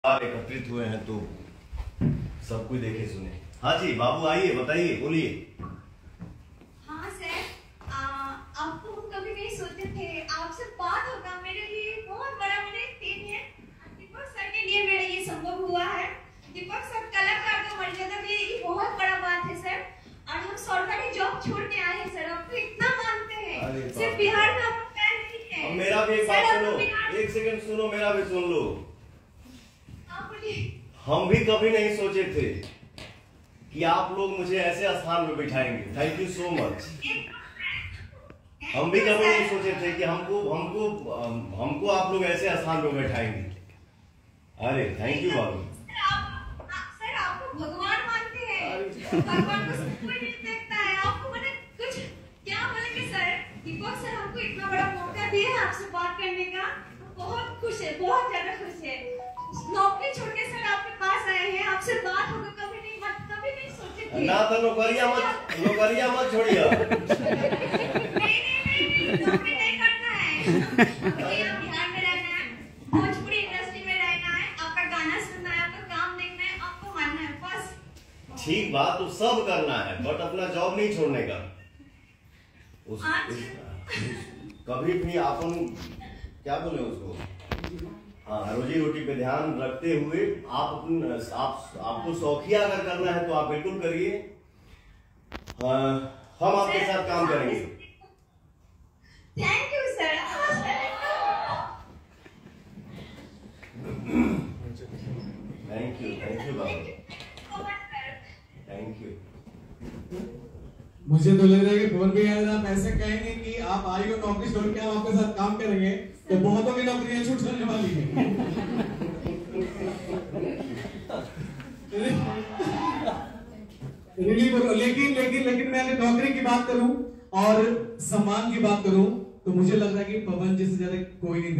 एकत्रित हुए हैं तो सब कुछ देखे सुने। हाँ जी बाबू आइए, बताइए, बोलिए। हाँ सर, आपको हम कभी नहीं सोचे थे आपसे बात होगा। मेरे लिए बहुत बड़ा मेरे दिन है। दीपक सर के लिए मेरा ये संभव हुआ है। दीपक सर कलाकार का मर्यादा के लिए ये बहुत बड़ा बात है सर। और हम सरकारी जॉब छोड़ के आए हैं सर, आपको इतना मानते हैं। सिर्फ बिहार में आपका फैन नहीं है। मेरा भी एक बात सुनो, एक सेकंड सुनो, मेरा भी सुन लो। हम भी कभी नहीं सोचे थे कि आप लोग मुझे ऐसे स्थान में बिठाएंगे। Thank you so much. हम भी कभी नहीं सोचे थे कि हमको आप लोग ऐसे स्थान में बैठाएंगे। अरे थैंक यू बाबू। सर आपको भगवान मानते हैं। भगवान को सब कोई नहीं देखता है। आपको मैंने कुछ क्या बोलेंगे सर। दीपक सर हमको इतना बड़ा मौका दिया है आपसे बात करने का। बहुत खुश है, बहुत ज्यादा खुश है। नौकरी छोड़ के सर आपके पास आए हैं, आपसे बात होगा। कभी नहीं सोचे थे। ना तो नौकरिया मत छोड़िए। नहीं, नौकरी नहीं करना है। बिहार में रहना है, भोजपुरी इंडस्ट्री में रहना है, आपका गाना सुनना है, आपका काम देखना है, आपको मानना है बस। ठीक बात तो सब करना है, बट अपना जॉब नहीं छोड़ने का। कभी भी अपन क्या बोले उसको, हाँ, रोजी रोटी पे ध्यान रखते हुए आपको शौकिया अगर करना है तो आप बिल्कुल करिए। हम आपके साथ काम करेंगे। Thank you sir. Thank you बाबू, थैंक यू। मुझे तो लग रहा है कि पवन भैया आप ऐसे कहेंगे कि आप आई हो नौकरी छोड़ के हम आपके साथ काम करेंगे तो बहुतों की नौकरियां छूट जाने वाली है। लेकिन मैं अगर नौकरी की बात करूं और सम्मान की बात करूं तो मुझे लग रहा है कि पवन जी से ज्यादा कोई नहीं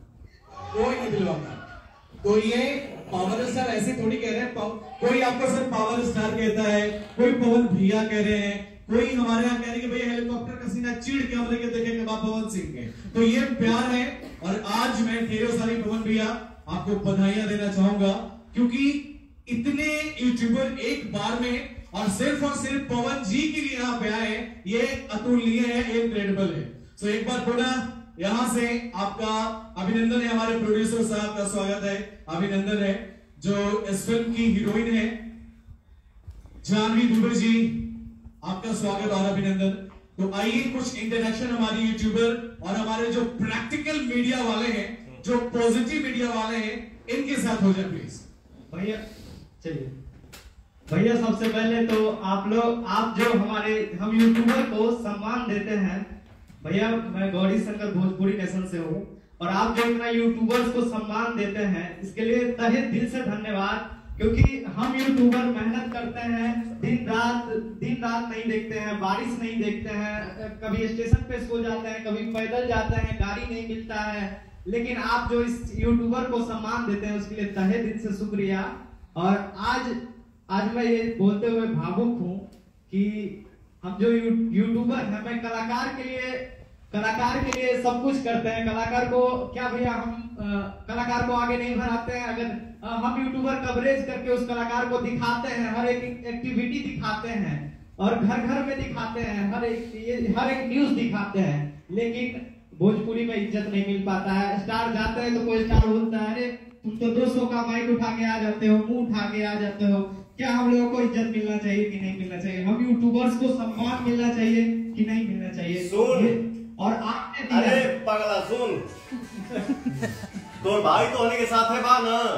दिलवाता। तो ये पावर स्टार ऐसे थोड़ी कह रहे हैं। कोई आपको सर पावर स्टार कहता है, कोई पवन भैया कह रहे हैं, कोई हमारे यहाँ कह रहे हैं कि भैया हेलीकॉप्टर का सीना चीड़ के हमले के देखेंगे बाप पवन सिंह के। तो ये प्यार है। और आज मैं ढेरों सारी पवन भैया आपको बधाइयां देना चाहूंगा क्योंकि इतने यूट्यूबर एक बार में और सिर्फ पवन जी के लिए यहाँ पे आए, ये अतुलनीय है, इनक्रेडिबल है। सो एक बार पुनः यहाँ से आपका अभिनंदन है। हमारे प्रोड्यूसर साहब का स्वागत है, अभिनंदन है, जो इस फिल्म की हीरोइन है जानवी दुबे जी, आपका स्वागत और अभिनंदन। तो आइए कुछ इंटरेक्शन हमारी यूट्यूबर और हमारे जो प्रैक्टिकल मीडिया वाले हैं, जो पॉजिटिव मीडिया वाले हैं, इनके साथ हो जाए प्लीज। भैया चलिए भैया, सबसे पहले तो आप जो हम यूट्यूबर को सम्मान देते हैं भैया, मैं गौरी शंकर भोजपुरी नेशन से हूँ और आप जो इतना यूट्यूबर्स को सम्मान देते हैं इसके लिए तहे दिल से धन्यवाद। क्योंकि हम यूट्यूबर मेहनत करते हैं, दिन रात नहीं देखते हैं, बारिश नहीं देखते हैं, कभी स्टेशन पे सो जाते हैं, कभी पैदल जाते हैं, गाड़ी नहीं मिलता है, लेकिन आप जो इस यूट्यूबर को सम्मान देते हैं उसके लिए तहे दिल से शुक्रिया। और आज मैं ये बोलते हुए भावुक हूँ कि हम जो यूट्यूबर हैं, मैं कलाकार के लिए सब कुछ करते हैं। कलाकार को क्या भैया, हम कलाकार को आगे नहीं बढ़ाते हैं। अगर हम यूट्यूबर कवरेज करके उस कलाकार को दिखाते हैं, हर एक एक्टिविटी दिखाते हैं और घर में दिखाते हैं, हर एक न्यूज दिखाते हैं, लेकिन भोजपुरी में इज्जत नहीं मिल पाता है। स्टार जाते हैं तो कोई स्टार बोलता है, अरे तुम तो 200 का माइक उठा के आ जाते हो, मुंह उठा के आ जाते हो। क्या हम लोगों को इज्जत मिलना चाहिए कि नहीं मिलना चाहिए? हम यूट्यूबर्स को सम्मान मिलना चाहिए कि नहीं मिलना चाहिए? सुन, और आपने अरे पगला सुन, तो भाई तो होने के साथ है बा ना,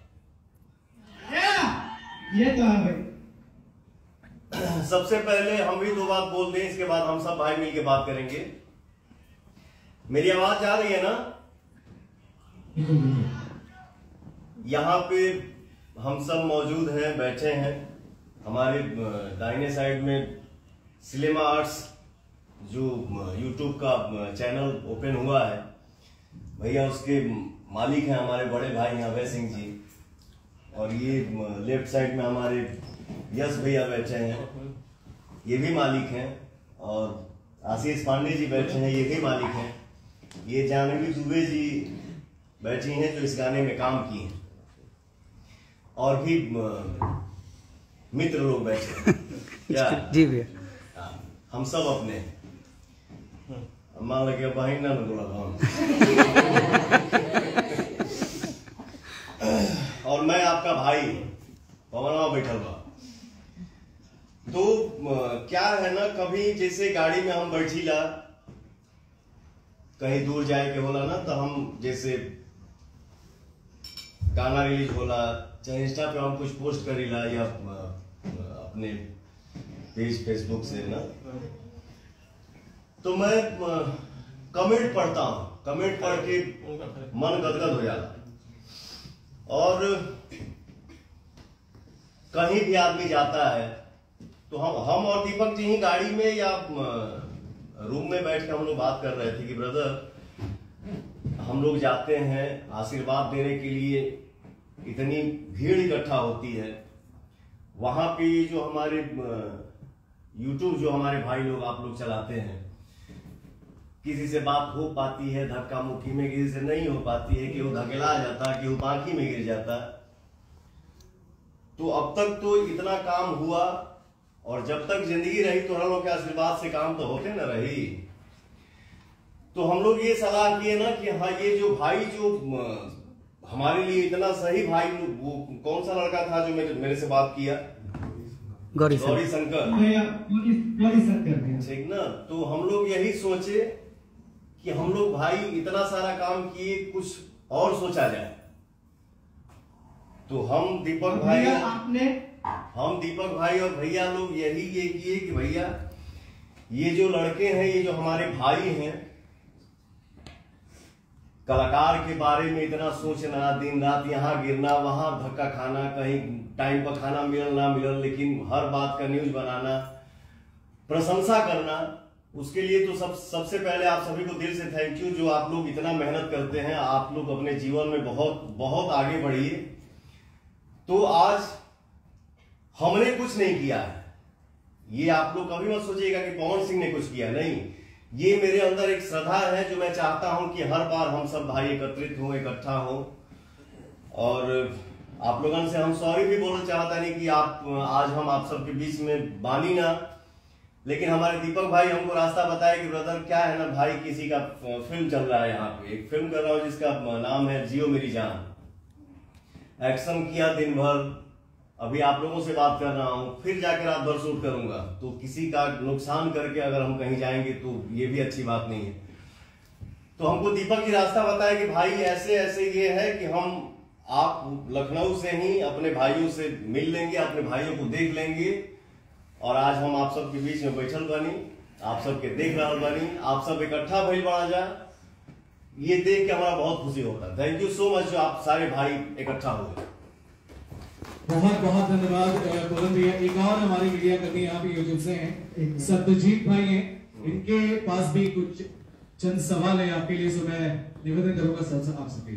ये तो है भाई। सबसे पहले हम भी दो बात बोल दें, इसके बाद हम सब भाई मिल के बात करेंगे। मेरी आवाज जा रही है ना? यहाँ पे हम सब मौजूद हैं, बैठे हैं। हमारे दाहिने साइड में सिनेमा आर्ट्स जो यूट्यूब का चैनल ओपन हुआ है भैया, उसके मालिक हैं हमारे बड़े भाई हैं अभय सिंह जी। और ये लेफ्ट साइड में हमारे यश भैया बैठे हैं, ये भी मालिक हैं। और आशीष पांडे जी बैठे हैं, ये भी मालिक हैं। ये जानवी दुबे जी बैठी हैं जो इस गाने में काम की हैं। और भी मित्र लोग बैठे क्या जी भैया, हम सब अपने मान लगे बहन ना बोला और मैं आपका भाई पवनवा बैठल बा। तो क्या है ना, कभी जैसे गाड़ी में हम बैठीला कहीं दूर जाए के होला ना, तो हम जैसे गाना रिलीज होला चाहे इंस्टा पे हम कुछ पोस्ट करीला या अपने पेज फेसबुक से ना, तो मैं कमेंट पढ़ता हूं, कमेंट पढ़ के मन गदगद हो जाता। और कहीं भी आदमी जाता है तो हम और दीपक जी ही गाड़ी में या रूम में बैठ के हम लोग बात कर रहे थे कि ब्रदर हम लोग जाते हैं आशीर्वाद देने के लिए, इतनी भीड़ इकट्ठा होती है वहां पे, जो हमारे YouTube जो हमारे भाई लोग आप लोग चलाते हैं, किसी से बात हो पाती है धक्का मुक्की में, किसी से नहीं हो पाती है, कि वो धकेला जाता है, कि वो पाखी में गिर जाता। तो अब तक तो इतना काम हुआ, और जब तक जिंदगी रही तो हम लोग के आशीर्वाद से काम तो होते न रही। तो हम लोग ये सलाह किए ना कि हाँ, ये जो भाई जो हमारे लिए इतना सही भाई, वो कौन सा लड़का था जो मेरे से बात किया, गौरी शंकर, ठीक ना। तो हम लोग यही सोचे कि हम लोग भाई इतना सारा काम किए, कुछ और सोचा जाए। तो हम दीपक भाई और भैया लोग यही ये किए कि भैया ये जो लड़के हैं, ये जो हमारे भाई हैं, कलाकार के बारे में इतना सोचना, दिन रात यहाँ गिरना वहां धक्का खाना, कहीं टाइम पर खाना मिलल ना मिलल, लेकिन हर बात का न्यूज बनाना, प्रशंसा करना, उसके लिए तो सबसे पहले आप सभी को दिल से थैंक यू, जो आप लोग इतना मेहनत करते हैं। आप लोग अपने जीवन में बहुत बहुत आगे बढ़िए। तो आज हमने कुछ नहीं किया है, ये आप लोग कभी मत सोचिएगा कि पवन सिंह ने कुछ किया, नहीं। ये मेरे अंदर एक श्रद्धा है जो मैं चाहता हूं कि हर बार हम सब भाई एकत्रित हो, इकट्ठा हो। और आप लोगों से हम सॉरी भी बोलना चाहता नहीं कि आज हम आप सबके बीच में बानी ना, लेकिन हमारे दीपक भाई हमको रास्ता बताया कि ब्रदर क्या है ना भाई, किसी का फिल्म चल रहा है, यहाँ पे एक फिल्म कर रहा हूँ जिसका नाम है जियो मेरी जान। एक्शन किया दिन भर, अभी आप लोगों से बात कर रहा हूँ, फिर जाकर रात भर शूट करूंगा। तो किसी का नुकसान करके अगर हम कहीं जाएंगे तो ये भी अच्छी बात नहीं है। तो हमको दीपक जी रास्ता बताया कि भाई ऐसे ऐसे ये है कि आप लखनऊ से ही अपने भाइयों से मिल लेंगे, अपने भाइयों को देख लेंगे, और आज हम आप सबके बीच में बैठल बनी, आप सबके देख रहा बनी, आप सब इकट्ठा भइल बना जा, ये देख के हमारा बहुत खुशी होता है। थैंक यू सो मच जो आप सारे भाई इकट्ठा हो गए। बहुत बहुत धन्यवाद पवन भैया। एक और हमारी मीडिया कर्मी यहाँ पे यूट्यूब से हैं, सत्यजीत भाई हैं, इनके पास भी कुछ चंद सवाल है आपके लिए, सो मैं निवेदन करूंगा सर आपसे प्लीज।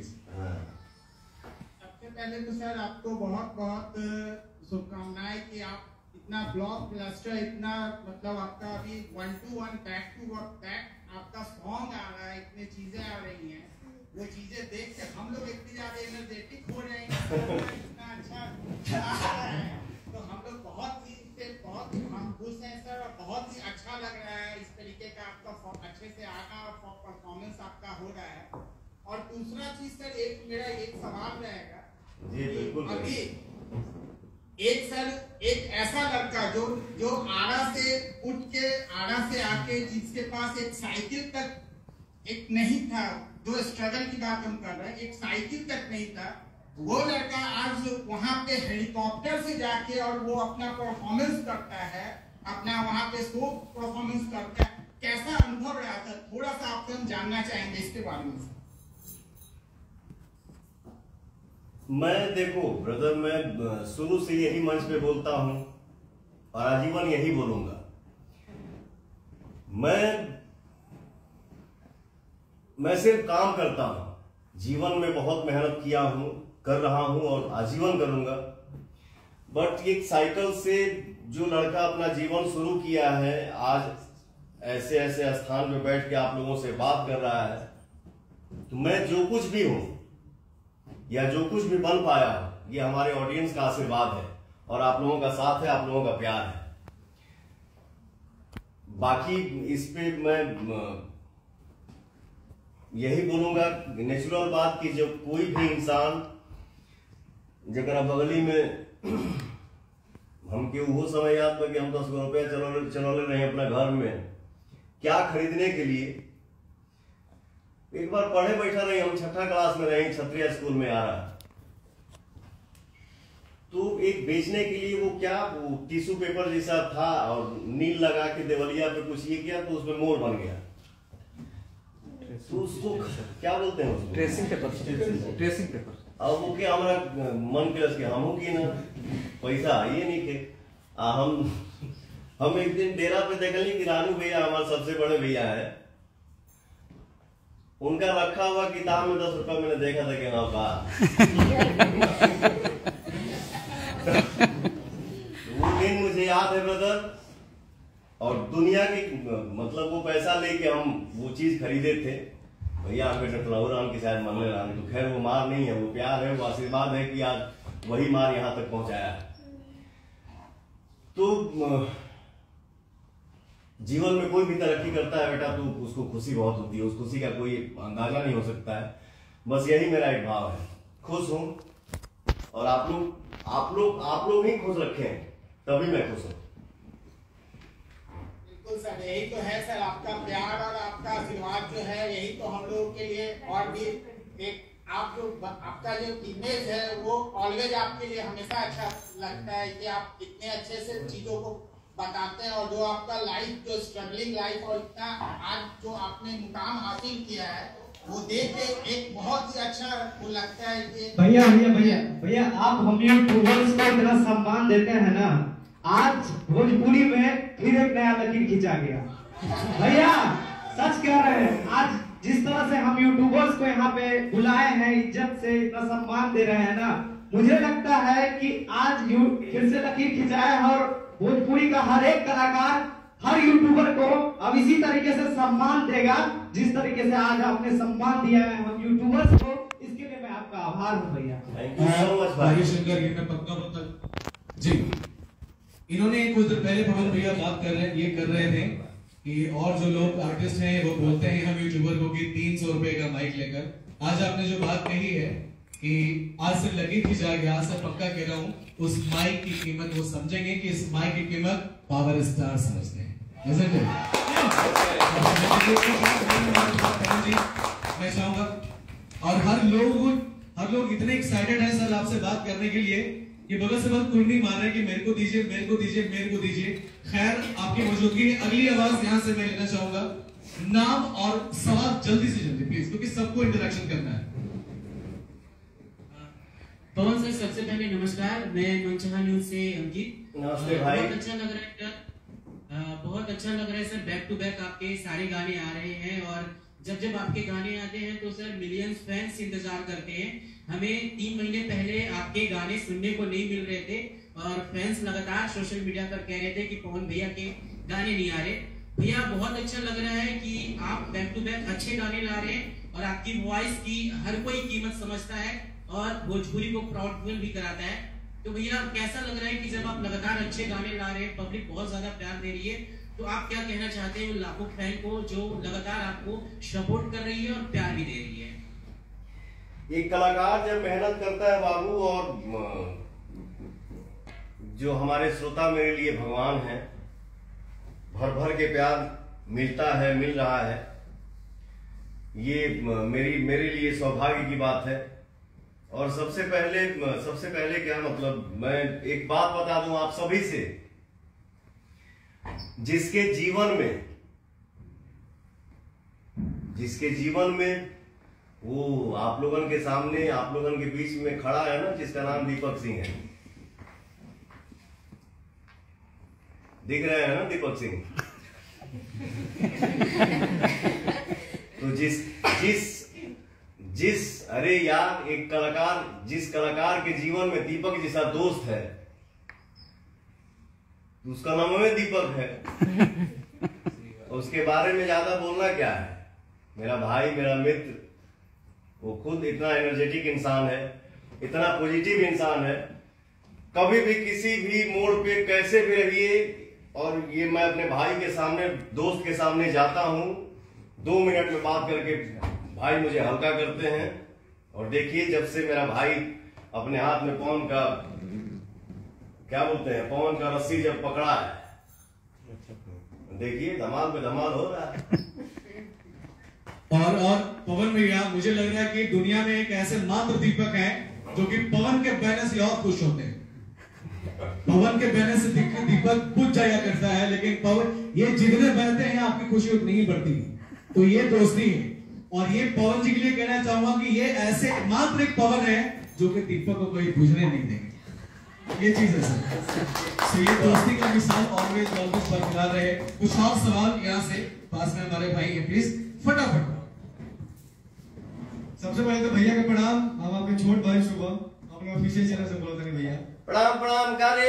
सबसे पहले तो सर आपको बहुत बहुत शुभकामनाएं कि आप इतना ब्लॉकबस्टर, इतना मतलब आपका अभी 1 to 1 बैक टू बैक आपका सॉन्ग आ रहा है, इतनी चीजें आ रही हैं, वो चीजें देख के हम लोग इतनी ज्यादा एनर्जेटिक हो रहे हैं, इतना अच्छा तो हम लोग बहुत हम खुश हैं सर, और बहुत ही अच्छा लग रहा है इस तरीके का आपका अच्छे से आना और परफॉर्मेंस आपका हो रहा है। और दूसरा चीज सर, मेरा एक सवाल रहेगा जी बिल्कुल। अभी एक ऐसा लड़का जो आरा से उठ के आरा से आके जिसके पास एक साइकिल तक एक नहीं था, जो स्ट्रगल की बात हम कर रहे हैं, एक साइकिल तक नहीं था, वो लड़का आज वहां पे हेलीकॉप्टर से जाके और वो अपना परफॉर्मेंस करता है, अपना वहां पे शो परफॉर्मेंस करता है, कैसा अनुभव रहा था, थोड़ा सा आपसे हम जानना चाहेंगे इसके बारे में। मैं देखो ब्रदर, मैं शुरू से यही मंच पे बोलता हूं और आजीवन यही बोलूंगा। मैं सिर्फ काम करता हूं, जीवन में बहुत मेहनत किया हूं, कर रहा हूं और आजीवन करूंगा। बट एक साइकिल से जो लड़का अपना जीवन शुरू किया है, आज ऐसे ऐसे स्थान पे बैठ के आप लोगों से बात कर रहा है, तो मैं जो कुछ भी हूं या जो कुछ भी बन पाया हूं, ये हमारे ऑडियंस का आशीर्वाद है और आप लोगों का साथ है, आप लोगों का प्यार है। बाकी इस पे मैं यही बोलूंगा, नेचुरल बात कि जब कोई भी इंसान जरा बगली में हमके वो समय याद था कि हम 10 रुपया चलौले रहे अपना घर में क्या खरीदने के लिए। एक बार पढ़े बैठा रही, हम 6ठी क्लास में रही, क्षत्रिय स्कूल में आ रहा, तो एक बेचने के लिए वो क्या वो टिश्यू पेपर जैसा था और नील लगा के देवलिया पे कुछ ये किया तो उसमें मोर बन गया। तो उसको क्या बोलते हैं उसको? Tracing paper. अब वो क्या हमारा मन के हमू की ना पैसा ये नहीं के हम एक दिन डेरा पे देखली कि रानू भैया हमारे सबसे बड़े भैया है, उनका रखा हुआ किताब में 10 रुपया मैंने देखा था कि हाँ बा वो दिन मुझे याद है ब्रदर। और दुनिया की मतलब वो पैसा लेके हम वो चीज खरीदे थे भैया, हमें राम की शायद मन ले रहा, तो खैर वो मार नहीं है, वो प्यार है, वो आशीर्वाद है कि आज वही मार यहां तक पहुंचाया है। तो जीवन में कोई भी तरक्की करता है बेटा तो उसको खुशी बहुत होती है, उस खुशी का कोई अंदाजा नहीं हो सकता है। बस यही मेरा एक भाव है, खुश हूं और आप लोग ही खुश रखें तभी मैं खुश हूं। बिल्कुल सर, यही तो है सर, आपका प्यार और आपका आशीर्वाद जो है यही तो हम लोगों के लिए और भी एक आपका जो इमेज है वो ऑलवेज आपके लिए हमेशा अच्छा लगता है कि आप इतने अच्छे से चीजों को बताते हैं और जो आपका लाइफ जो स्ट्रगलिंग लाइफ और इतना आज जो आपने मुकाम हासिल किया है वो देख के एक बहुत ही अच्छा वो लगता है कि भैया आप हम यूट्यूबर्स को इतना सम्मान देते हैं ना, आज भोजपुरी में फिर एक नया लकीर खींचा गया। भैया सच कह रहे हैं, आज जिस तरह से हम यूट्यूबर्स को यहाँ पे बुलाए हैं, इज्जत से इतना सम्मान दे रहे हैं ना, मुझे लगता है कि आज फिर से लकीर खिंचाया है और भोजपुरी का हर एक कलाकार हर यूट्यूबर को अब इसी तरीके से सम्मान देगा जिस तरीके से आज आपने सम्मान दिया है हम यूट्यूबर्स को। इसके लिए मैं आपका आभार हूँ भैया। थैंक यू सो मच भाई। शंकर ये मैं पक्का जी, इन्होंने कुछ देर पहले पवन भैया बात कर रहे थे कि और जो लोग आर्टिस्ट हैं वो बोलते हैं हम यूट्यूबर को कि 300 रुपए का माइक लेकर, आज आपने जो बात कही है कि आज से लकीर खिंचा गया, आज से पक्का कह रहा हूँ उस माइक की कीमत वो समझेंगे कि इस माइक की कीमत पावर स्टार समझते हैं। मैं चाहूंगा और हर लोग इतने एक्साइटेड हैं सर आपसे बात करने के लिए कि बगल से बगल कुंडी मार रहे हैं कि मेरे को दीजिए। खैर आपकी मौजूदगी में अगली आवाज यहां से मैं लेना चाहूंगा, नाम और सवाल जल्दी से जल्दी प्लीज, क्योंकि सबको इंटरेक्शन करना है। पवन सर सबसे पहले नमस्कार, मैं मनचाहा न्यूज से अंकित। नमस्ते भाई। बहुत अच्छा लग रहा है सर, बैक टू बैक आपके सारे गाने आ रहे हैं और जब आपके गाने आते हैं तो सर मिलियंस फैंस इंतजार करते हैं। हमें 3 महीने पहले आपके गाने सुनने को नहीं मिल रहे थे और फैंस लगातार सोशल मीडिया पर कह रहे थे कि पवन भैया के गाने नहीं आ रहे। भैया बहुत अच्छा लग रहा है कि आप बैक टू बैक अच्छे गाने ला रहे हैं और आपकी वॉइस की हर कोई कीमत समझता है और भोजपुरी को प्राउडफुल भी कराता है। तो भैया कैसा लग रहा है कि जब आप लगातार अच्छे गाने ला रहे हैं, पब्लिक बहुत ज्यादा प्यार दे रही है, तो आप क्या कहना चाहते हैं उन लाखों फैन को जो लगातार आपको सपोर्ट कर रही है और प्यार भी दे रही है? एक कलाकार जब मेहनत करता है बाबू, और जो हमारे श्रोता मेरे लिए भगवान हैं, भर भर के प्यार मिल रहा है, ये मेरे लिए सौभाग्य की बात है। और सबसे पहले क्या मतलब, मैं एक बात बता दूं आप सभी से, जिसके जीवन में वो आप लोगन के सामने, आप लोगन के बीच में खड़ा है ना, जिसका नाम दीपक सिंह है, दिख रहे हैं ना दीपक सिंह? तो अरे यार, एक कलाकार, जिस कलाकार के जीवन में दीपक जैसा दोस्त है, उसका नाम में दीपक है। उसके बारे में ज्यादा बोलना क्या है, मेरा भाई, मेरा मित्र, वो खुद इतना एनर्जेटिक इंसान है। इतना पॉजिटिव इंसान है। कभी भी किसी भी मोड़ पे कैसे भी रहिए, और ये मैं अपने भाई के सामने, दोस्त के सामने जाता हूँ, 2 मिनट में बात करके भाई मुझे हल्का करते हैं। और देखिए, जब से मेरा भाई अपने हाथ में पवन का, क्या बोलते हैं, पवन का रस्सी जब पकड़ा है, देखिए धमाल पे धमाल हो रहा है। और पवन भैया, मुझे लग रहा है कि दुनिया में एक ऐसे मात्र दीपक है जो कि पवन के बहने से और खुश होते हैं। पवन के बहने से दीपक बुझ जाया करता है, लेकिन पवन, ये जितने बहते हैं आपकी खुशी उतनी ही बढ़ती है। तो ये दोस्ती है, और ये पवन जी के लिए कहना चाहूंगा कि ये ऐसे मात्र एक पवन है जो कि दीपक को कोई बुझने नहीं देंगे। ये चीज है सर। तो ये दोस्ती का मिसाल ऑलवेज बरकरार रहे। कुछ और सवाल यहाँ से पास में हमारे भाई है, प्लीज फटाफट। सबसे पहले तो भैया का प्रणाम। हम आपके छोट भाई शुभम, अपने ऑफिशियल चैनल से बोलते हैं भैया। प्रणाम प्रणाम करे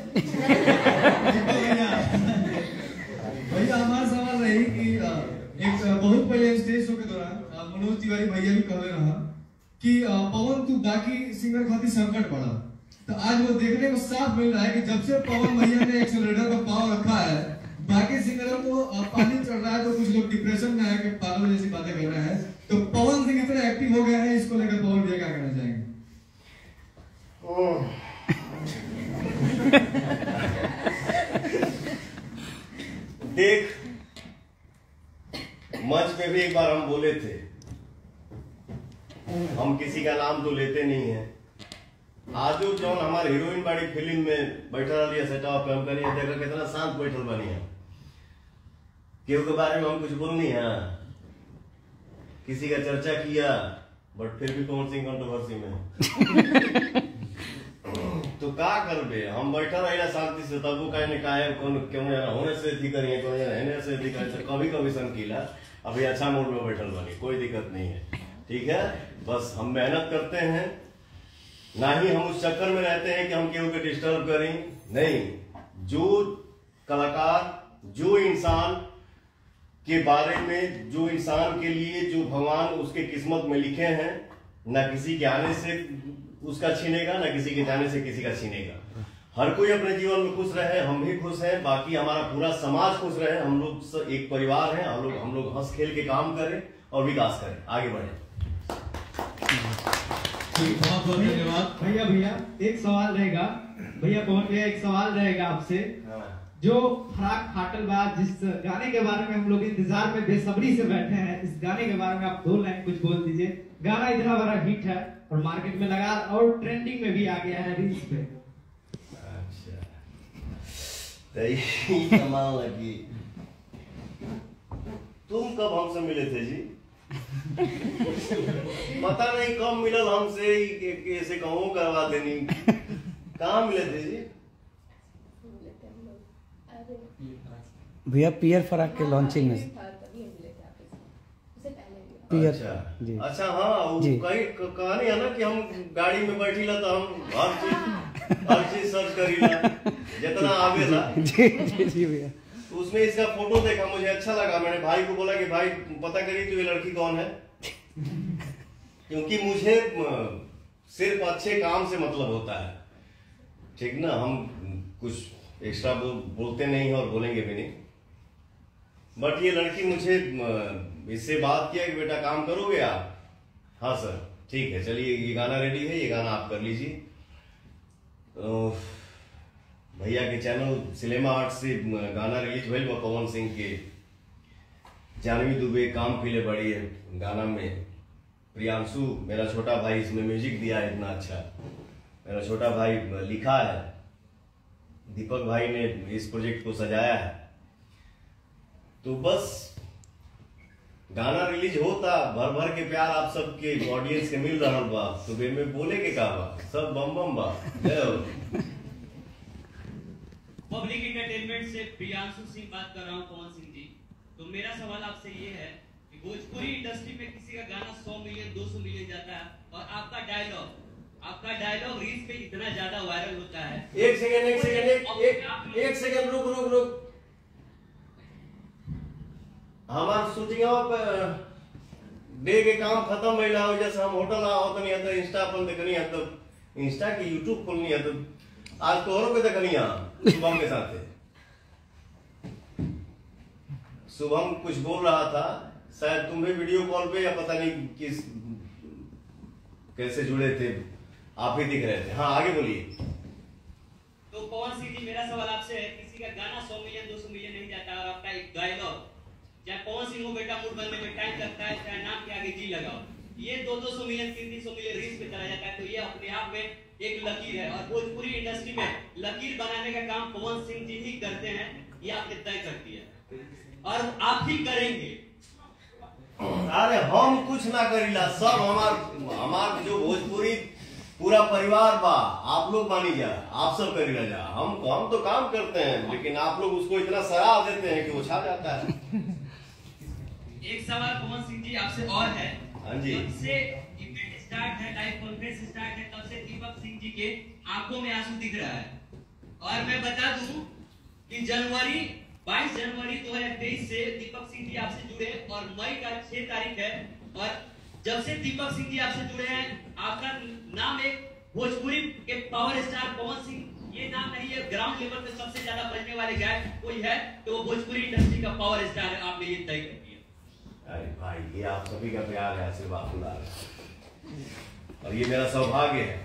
भैया, हमारा सवाल रही कि एक बहुत पहले स्टेज शो के दौरान मनोज तिवारी भैया भी कह रहा कि पवन तू बाकी सिंगर खातिर संकट पड़ा, तो आज वो देखने को साफ मिल रहा है कि जब से पवन भैया ने एक्सेलरेटर का पाव रखा है, बाकी सिंगरों को पानी चढ़ रहा है, तो कुछ लोग डिप्रेशन में है कि पागल जैसी बातें कर रहे हैं। तो पवन सिंह इतना एक्टिव हो गया है, इसको लेकर पवन भैया क्या कहना चाहेंगे? देख, मंच पे भी एक बार हम बोले थे, हम किसी का नाम तो लेते नहीं है। आजू जौन हमारे हीरोइन बाड़ी फिल्म में बैठा रही है, सेटअप पे हम करिए, देखा कितना शांत बैठल बनी है। केहू के बारे में हम कुछ बोलनी है, किसी का चर्चा किया, बट फिर भी पवन सिंह कंट्रोवर्सी में तो का करबे, हम बैठा रहे शांति से, तब वो कहीं काहे क्यों होने से थी करिए, क्यों रहने से थी करिए, कभी कभी संकीला। अभी अच्छा मूड में बैठल बनी, कोई दिक्कत नहीं है, ठीक है। बस हम मेहनत करते हैं, ना ही हम उस चक्कर में रहते हैं कि हम केहू को डिस्टर्ब करें, नहीं। जो कलाकार, जो इंसान के बारे में, जो इंसान के लिए जो भगवान उसके किस्मत में लिखे हैं, ना किसी के आने से उसका छीनेगा, ना किसी के जाने से किसी का छीनेगा। हर कोई अपने जीवन में खुश रहे, हम भी खुश हैं, बाकी हमारा पूरा समाज खुश रहे। हम लोग एक परिवार हैं, हम लोग हंस खेल के काम करें और विकास करें, आगे बढ़े। बहुत बहुत धन्यवाद भैया। एक सवाल रहेगा भैया, पवन भैया, एक सवाल रहेगा आपसे। जो फराक फाटल बात, जिस गाने के बारे में हम लोग इंतजार में बेसब्री से बैठे हैं, इस गाने के बारे में आप 2 लाइन कुछ बोल दीजिए। गाना इतना बड़ा हिट है और मार्केट में लगा और ट्रेंडिंग में भी आ गया है, रील्स पे। अच्छा, कमाल लगी। तुम कब हमसे मिले थे जी? पता नहीं कब मिलल हमसे, ऐसे कहूँ करवा देनी। कहाँ मिले थे जी? भैया पियर फराक के लॉन्चिंग में। पियर जी। अच्छा, हाँ, वो कहानी है ना कि हम गाड़ी में बैठी ला, तो हम हर चीज सर्च करी ला, जितना आवेला। जी भैया। तो उसमें इसका फोटो देखा, मुझे अच्छा लगा। मैंने भाई को बोला कि भाई पता करिए तो ये लड़की कौन है, क्योंकि मुझे सिर्फ अच्छे काम से मतलब होता है, ठीक ना। हम कुछ एक्स्ट्रा बोलते नहीं हैं और बोलेंगे भी नहीं। बट ये लड़की मुझे इससे बात किया कि बेटा काम करोगे आप? हाँ सर, ठीक है, चलिए ये गाना रेडी है, ये गाना आप कर लीजिए। तो भैया के चैनल सिनेमा आर्ट से गाना रिलीज हुआ पवन सिंह के, जानवी दुबे काम पीले बड़ी है गाना में। प्रियांशु मेरा छोटा भाई इसमें म्यूजिक दिया है, इतना अच्छा मेरा छोटा भाई लिखा है। दीपक भाई ने इस प्रोजेक्ट को सजाया है। तो बस गाना रिलीज होता, भर भर के प्यार आप सबके ऑडियंस के मिल रहा बा, तो में बोले के का बा, सब बम बम बा। पब्लिक एंटरटेनमेंट से प्रियांशु सिंह बात कर रहा हूँ, पवन सिंह जी। तो मेरा सवाल आपसे ये है कि भोजपुरी इंडस्ट्री में किसी का गाना 100 मिलियन 200 मिलियन जाता है, और आपका डायलॉग रील्स पे इतना ज्यादा वायरल होता है। एक सेकंड रुक। हमार शूटिंग डे के काम खत्म भइला, जैसे हम होटल आओ तो नहीं, इंस्टा पर देखनी है, तो इंस्टा की यूट्यूब खोलनी है तो आज तोहरों पे तक नहीं यहाँ शुभम के साथ थे। शुभम कुछ बोल रहा था, शायद तुम भी वीडियो कॉल पे या पता नहीं किस कैसे जुड़े थे, आप ही दिख रहे थे। हाँ आगे बोलिए। तो पवन सिंह जी, मेरा सवाल आपसे है, किसी का गाना 100 मिलियन 200 मिलियन नहीं जाता और आपका एक डायलॉग, चाहे पवन सिंह हो बेटा मूड बनने में टाइम लगता है, चाहे नाम के आगे जी लगाओ, ये 200 मिलियन 300 मिलियन रीच पे चला जाता है, तो ये अपने आप में एक लकीर है। और भोजपुरी इंडस्ट्री में लकीर बनाने का काम पवन सिंह जी ही करते हैं, ये आपने तय कर दिया और आप ही करेंगे। अरे हम कुछ ना करीला, सब हमार जो भोजपुरी पूरा परिवार बा, आप लोग मानी जा, आप सब करीला जा। हम तो काम करते हैं, लेकिन आप लोग उसको इतना सराह देते हैं कि वो छा जाता है। एक सवाल पवन सिंह जी आपसे और है। हाँ जी। जब से इवेंट स्टार्ट है, लाइव कॉन्फ्रेंस स्टार्ट है, तब से दीपक सिंह जी के आंखों में आंसू दिख रहा है। और मैं बता दूं कि 22 जनवरी 2023 से दीपक सिंह जी आपसे जुड़े और मई का 6 तारीख है। और जब से दीपक सिंह जी आपसे जुड़े हैं, आपका नाम एक भोजपुरी के पावर स्टार पवन सिंह, ये नाम नहीं है, ग्राउंड लेवल पे सबसे ज्यादा बजने वाले गायक कोई है तो वो भोजपुरी इंडस्ट्री का पावर स्टार है। आपने ये तय कर दिया। अरे भाई, ये आप सभी का प्यार है, आशीर्वाद खुदा है, और ये मेरा सौभाग्य है।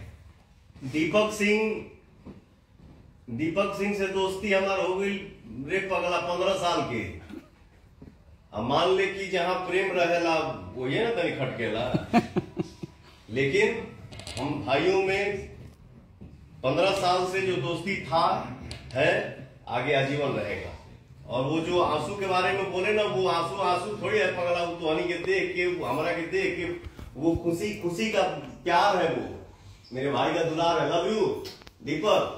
दीपक सिंह से दोस्ती हमारा हो गई रे पगला 15 साल के। अब मान ले कि जहां प्रेम रहेला वो ये ना तनी खटकेला, लेकिन हम भाइयों में 15 साल से जो दोस्ती था है आगे आजीवन रहेगा। और वो जो आंसू के बारे में बोले ना, वो आंसू थोड़ी है पगला, वो तो के देख के, हमारा के देख के, वो खुशी का प्यार है, वो मेरे भाई का दुलार है। Love you Deepak.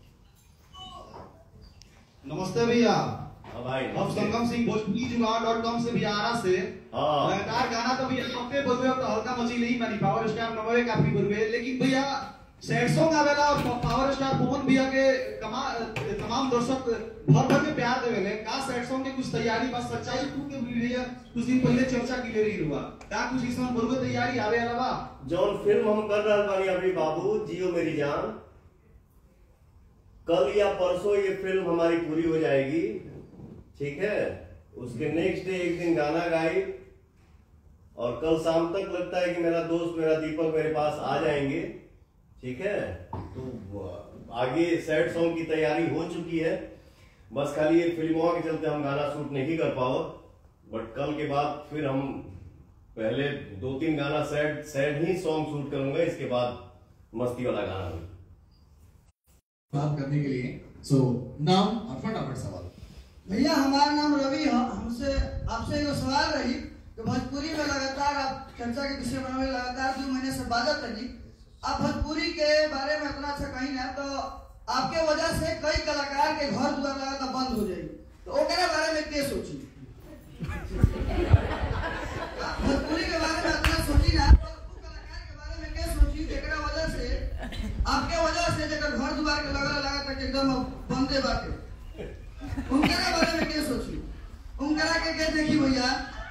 नमस्ते भैया। भाई हम संगम सिंह भोजपुरी जुगाड़.com से भी आरा से लगातार गाना तो भैया अपने बोलवे तो हल्का मची नहीं मानी, पावर स्टार नमवे काफी बोलवे, लेकिन भैया सैड सॉन्ग आवेला और पावर स्टार पवन भैया के तमाम दर्शक भर के प्यार देवेले। का सैड सॉन्ग के कुछ तैयारी बस सच्चाई तू के भैया कुछ दिन पहले चर्चा की ले रही हुआ, का कुछ इसमें बोलवे तैयारी आवे अलावा जौन फिल्म हम कर रहे बानी अभी बाबू जियो मेरी जान, कल या परसों ये फिल्म हमारी पूरी हो जाएगी, ठीक है। उसके नेक्स्ट डे एक दिन गाना गाई और कल शाम तक लगता है कि मेरा दोस्त मेरा दीपक मेरे पास आ जाएंगे, ठीक है। तो आगे सैड सॉन्ग की तैयारी हो चुकी है, बस खाली ये फिल्मों के चलते हम गाना शूट नहीं कर पाओ, बट कल के बाद फिर हम पहले 2-3 गाना सैड ही सॉन्ग शूट करूंगा, इसके बाद मस्ती वाला गाना होगा। बात करने के लिए नाम और फटाफट सवाल। भैया हमारा नाम रवि है, हमसे आपसे एक सवाल रही कि भोजपुरी में लगातार आप चर्चा के विषय बनावे लगातार 2 महीने से बात लगी, आप भोजपुरी के बारे में इतना अच्छा कहीं ना, तो आपके वजह से कई कलाकार के घर द्वार लगातार बंद हो जाएगी, तो ओकरे बारे में क्या सोची? भोजपुरी के बारे में इतना सोची ना, तो कलाकार के बारे में क्या सोची जेकरा वजह से आपके वजह से जेकर घर द्वार के लगा तक एकदम बंदे बाटे, उनकरा बारे में क्या सोची? उनकरा के क्या देखी भैया?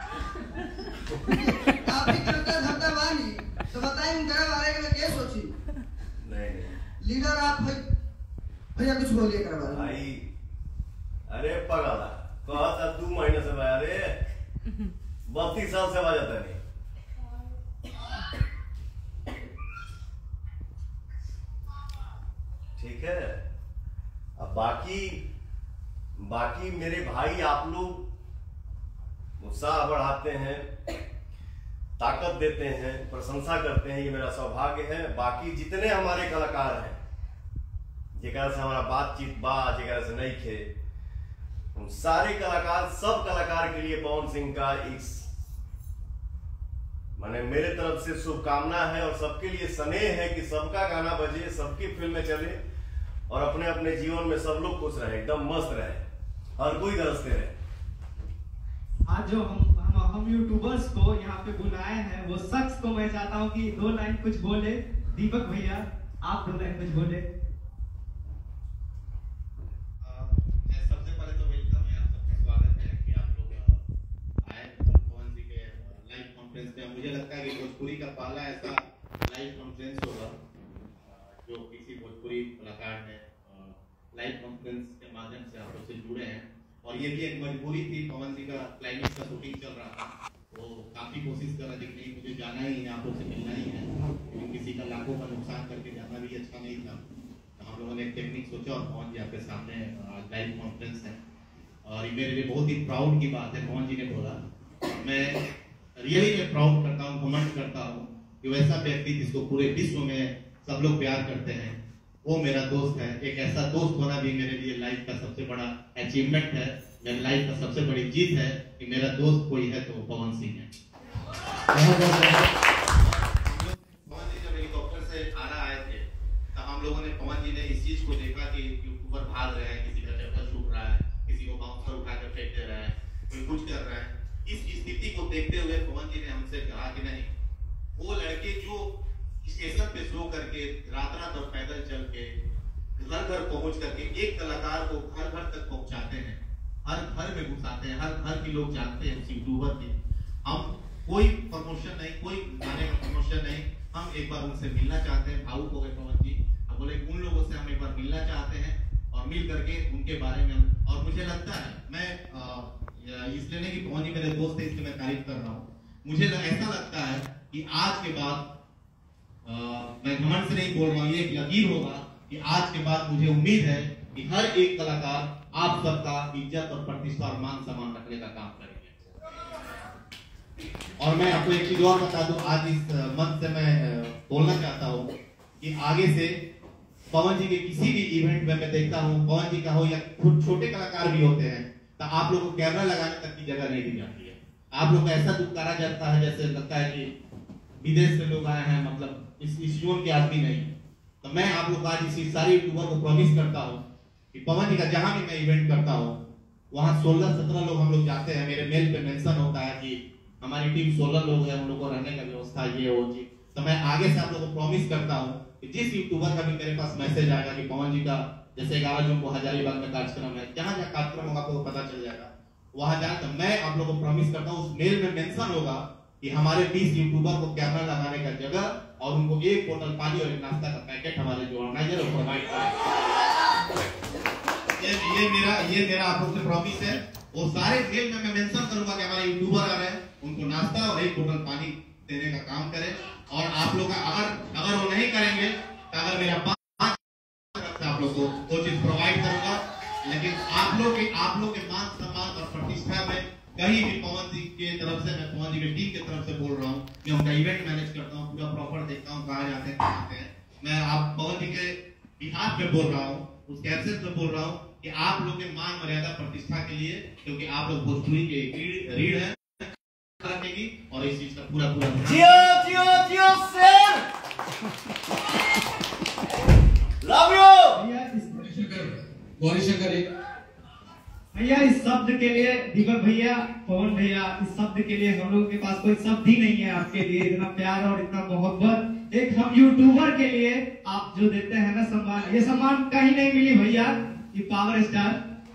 आप ही करता धरता बानी, तो बताइए उनकरा बारे में क्या सोची? नहीं लीडर आप भैया कुछ बोलिए कर बारे भाई। अरे पगला कहता 2 महीने से भाई, अरे 32 साल से आवाज आता नहीं। ठीक है। अब बाकी मेरे भाई आप लोग उत्साह बढ़ाते हैं, ताकत देते हैं, प्रशंसा करते हैं, ये मेरा सौभाग्य है। बाकी जितने हमारे कलाकार हैं जेकरा से हमारा बातचीत जेकरा से नहीं थे, उन सारे कलाकार, सब कलाकार के लिए पवन सिंह का माने मेरे तरफ से शुभकामना है और सबके लिए स्नेह है कि सबका गाना बजे, सबकी फिल्में चले और अपने अपने जीवन में सब लोग खुश रहे, एकदम मस्त रहे, हर कोई गरजते रहे। आज जो हम यूट्यूबर्स को यहाँ पे बुलाए हैं, वो शख्स को मैं चाहता हूँ कि 2 लाइन कुछ बोले। दीपक भैया आप 2 लाइन कुछ बोले। सबसे पहले तो वेलकम है, आप सबका स्वागत है कि आप लोग आए पवन जी के लाइव कॉन्फ्रेंस पे। मुझे लगता है कि भोजपुरी का पहला ऐसा लाइव कॉन्फ्रेंस होगा माध्यम से आप लोग से जुड़े हैं। और ये भी एक मजबूरी थी, पवन जी का क्लाइमेक्स का शूटिंग चल रहा था, तो काफी कोशिश कर रहे थे कि नहीं मुझे जाना ही है, आप लोग से मिलना ही है, क्योंकि किसी का लाखों का नुकसान करके जाना भी अच्छा नहीं था। तो हम लोगों ने एक टेक्निक सोचा और पवन जी आपके सामने लाइव कॉन्फ्रेंस है। और ये मेरे लिए बहुत ही प्राउड की बात है, पवन जी ने बोला, मैं रियली मैं प्राउड करता हूँ, घमंड करता हूँ कि वैसा व्यक्ति जिसको पूरे विश्व में सब लोग प्यार करते हैं वो मेरा दोस्त है। एक ऐसा दोस्त होना भी मेरे लिए लाइफ का सबसे बड़ा अचीवमेंट है, मेरे लाइफ का सबसे बड़ी जीत है कि मेरा दोस्त कोई है तो पवन सिंह है। पवन जी जब हेलीकॉप्टर से आना आए थे तो हम लोगों ने, पवन जी ने इस चीज को देखा कि यूट्यूबर भाग रहे हैं, किसी का चप्पल छूट रहा है, किसी को बाउंसर उठाकर फेंक दे रहा है, कोई कुछ कर रहा है। इस स्थिति को देखते हुए पवन जी ने हमसे कहा कि नहीं, वो लड़के जो स्टेशन पे सो करके रात रात और पैदल चल के घर घर पहुंच करके एक कलाकार को घर घर तक पहुंचाते हैं, हर घर में घुसाते हैं, हर घर के लोग जानते हैं उस यूट्यूबर के। हम कोई प्रमोशन नहीं, कोई गाने का प्रमोशन नहीं, हम एक बार उनसे मिलना चाहते हैं। भावुक हो गए पवन जी, अब बोले उन लोगों से हम एक बार मिलना चाहते हैं और मिल करके उनके बारे में। और मुझे लगता है, मैं इसलिए नहीं कि पवन जी मेरे दोस्त है इसलिए मैं तारीफ कर रहा हूँ, मुझे ऐसा लगता है कि आज के बाद मैं घमंड से नहीं बोल रहा हूँ, ये एक यकीन होगा कि आज के बाद मुझे उम्मीद है कि हर एक कलाकार आप सबका इज्जत और प्रतिष्ठा और मान सम्मान रखने का काम करेंगे। और मैं आपको एक चीज और बता दूं, आज इस मंच से मैं बोलना चाहता हूं कि आगे से पवन जी के किसी भी इवेंट में मैं देखता हूं, पवन जी का हो या खुद छोटे कलाकार भी होते हैं, तो आप लोगों को कैमरा लगाने तक की जगह नहीं दी जाती है। आप लोग को ऐसा दुकारा जाता है जैसे लगता है कि विदेश से लोग आए हैं, मतलब इस जोन के आदमी नहीं। तो मैं आप लोग आज इसी सारे यूट्यूबर को प्रॉमिस करता हूँ कि पवन जी का जहां भी मैं इवेंट करता हूँ वहां 16-17 लोग हम लोग जाते हैं, मेरे मेल पे मेंशन होता है कि हमारी टीम 16 लोग हैं, उन लोगों को रहने का व्यवस्था ये हो जी। तो मैं आगे से आप लोगों को प्रॉमिस करता हूँ कि जिस यूट्यूबर का भी मेरे पास मैसेज आएगा कि पवन जी का जैसे 11 जून को हजारीबाग में कार्यक्रम है, जहां जहां कार्यक्रम होगा आपको पता चल जाएगा, वहां जाए तो मैं आप लोगों को प्रॉमिस करता हूँ उस मेल में मेंशन होगा कि हमारे 20 यूट्यूबर को कैमरा लगाने का जगह और उनको एक बोतल पानी और एक नाश्ता का पैकेट हमारे जो ऑर्गेनाइजर प्रोवाइड करेंगे। ये मेरा आप लोग से प्रॉमिस है। वो सारे मेल में मैं मेंशन करूंगा कि हमारे यूट्यूबर आ रहे हैं, उनको नाश्ता और एक बोतल पानी देने का काम करें। और आप लोग अगर वो नहीं करेंगे तो अगर मेरा आप लोग को वो चीज प्रोवाइड करूंगा। लेकिन आप लोग के मान सम्मान और प्रतिष्ठा में कहीं भी पवन जी के तरफ से, मैं पवन जी की टीम की तरफ से बोल रहा हूँ, मैं उनका इवेंट मैनेज करता हूँ, पूरा प्रॉपर देखता हूँ कहाँ जाते हैं कहाँ आते हैं। मैं आप पवन जी के बिहाफ में बोल रहा हूँ, उस कैंसर में बोल रहा हूँ कि आप लोग के मान मर्यादा प्रतिष्ठा के लिए, क्योंकि आप लोग भोजपुरी के रीढ़ है रखेगी और इस चीज का पूरा जियो सर, लव यू गौरीशंकर भैया। इस शब्द के लिए दीपक भैया, पवन भैया, इस शब्द के लिए हम लोगों के पास कोई शब्द ही नहीं है आपके लिए, इतना प्यार और इतना मोहब्बत एक हम यूट्यूबर के लिए आप जो देते हैं ना सम्मान, ये सम्मान कहीं नहीं मिली भैया। ये पावर स्टार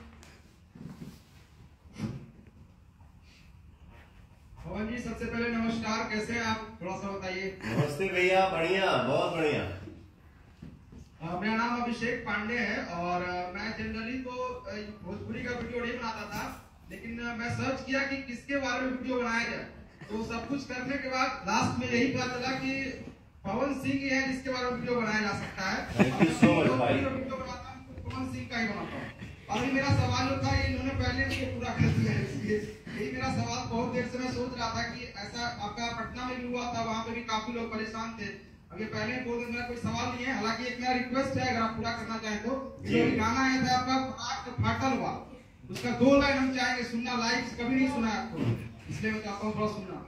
पवन जी, सबसे पहले नमस्कार, कैसे हैं आप, थोड़ा सा बताइए। नमस्ते भैया, बढ़िया, बहुत बढ़िया। मेरा नाम अभिषेक पांडे है और मैं जनरली तो भोजपुरी का वीडियो नहीं बनाता था, लेकिन मैं सर्च किया कि किसके बारे में वीडियो बनाया जाए, तो सब कुछ करने के बाद लास्ट में यही पता चला कि पवन सिंह ही है जिसके बारे में वीडियो बनाया जा सकता है। वीडियो बनाता हूँ तो पवन सिंह का ही बनाता हूँ। अभी मेरा सवाल था, इन्होंने पहले इसको पूरा कर दिया है, यही मेरा सवाल बहुत देर से मैं सोच रहा था कि ऐसा आपका पटना में भी हुआ था, वहाँ पे भी काफी लोग परेशान थे। अभी पहले बोल दें, मेरा कोई सवाल नहीं है, हालांकि एक मेरा रिक्वेस्ट है, अगर आप पूरा करना चाहें तो। जो गाना है था आपका फाटल हुआ, उसका 2 लाइन हम चाहेंगे सुनना, लाइव कभी नहीं सुना है आपको, इसलिए मैं चाहता हूँ थोड़ा सुनना।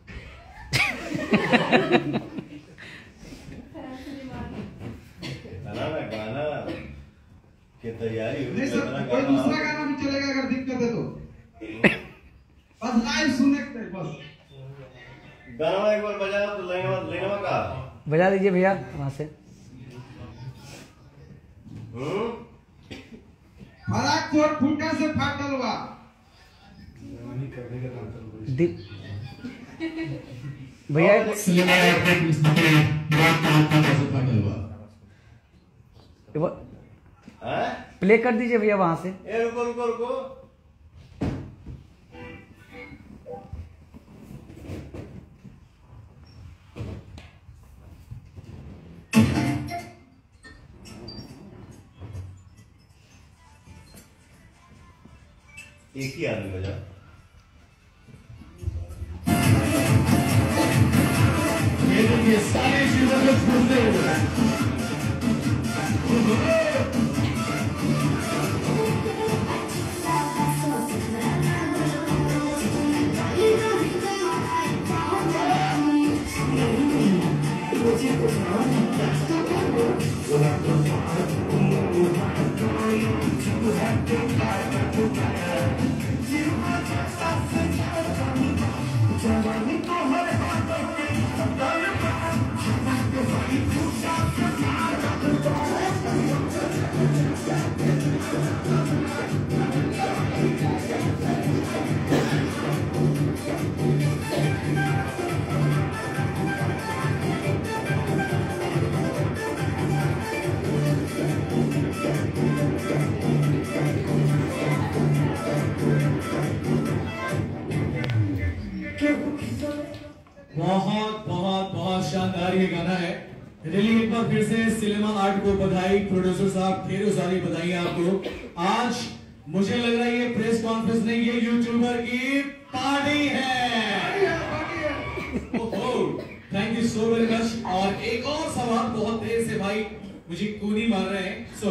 गाना की तैयारी नहीं सर, कोई दूसरा गाना भी चलेगा अगर दिक्कत है तो, बस लाइव सुनने के बस गाना एक बार बजा तो लेना का बजा दीजिए भैया वहां से। फराक चोट फूटा से फाटल हुआ, भैया प्ले कर दीजिए भैया वहां से। ए रुको रुको रुको, एक ही आदमी बजा। ये देखिए सारी चीजों को छूटते हुए बहुत शानदार ये गाना है। रियली एक बार फिर से सिनेमा आर्ट को बधाई, प्रोड्यूसर साहब ढेरों सारी बधाई आपको। आज मुझे लग रहा है ये प्रेस कॉन्फ्रेंस नहीं, ये यूट्यूबर की पार्टी है। Thank you so very much. और एक और सवाल बहुत देर से भाई मुझे कूनी मार रहे हैं। सो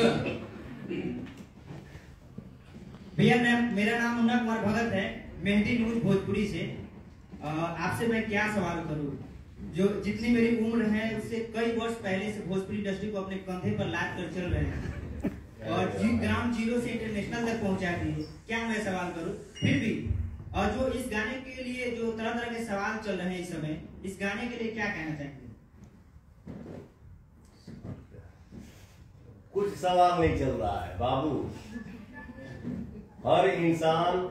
भैया मेरा नाम मुन्ना कुमार भगत है, मेहंदी न्यूज भोजपुरी से। आपसे मैं क्या सवाल करूं, जो जितनी मेरी उम्र है उससे कई वर्ष पहले से भोजपुरी इंडस्ट्री को अपने कंधे पर लाद कर चल रहे हैं और ग्राउंड जीरो से इंटरनेशनल तक पहुंचा दिए। क्या मैं सवाल करूं? फिर भी और जो इस गाने के लिए जो तरह तरह के सवाल चल रहे हैं इस समय, इस गाने के लिए क्या कहना चाहेंगे? कुछ सवाल नहीं चल रहा है बाबू। हर इंसान,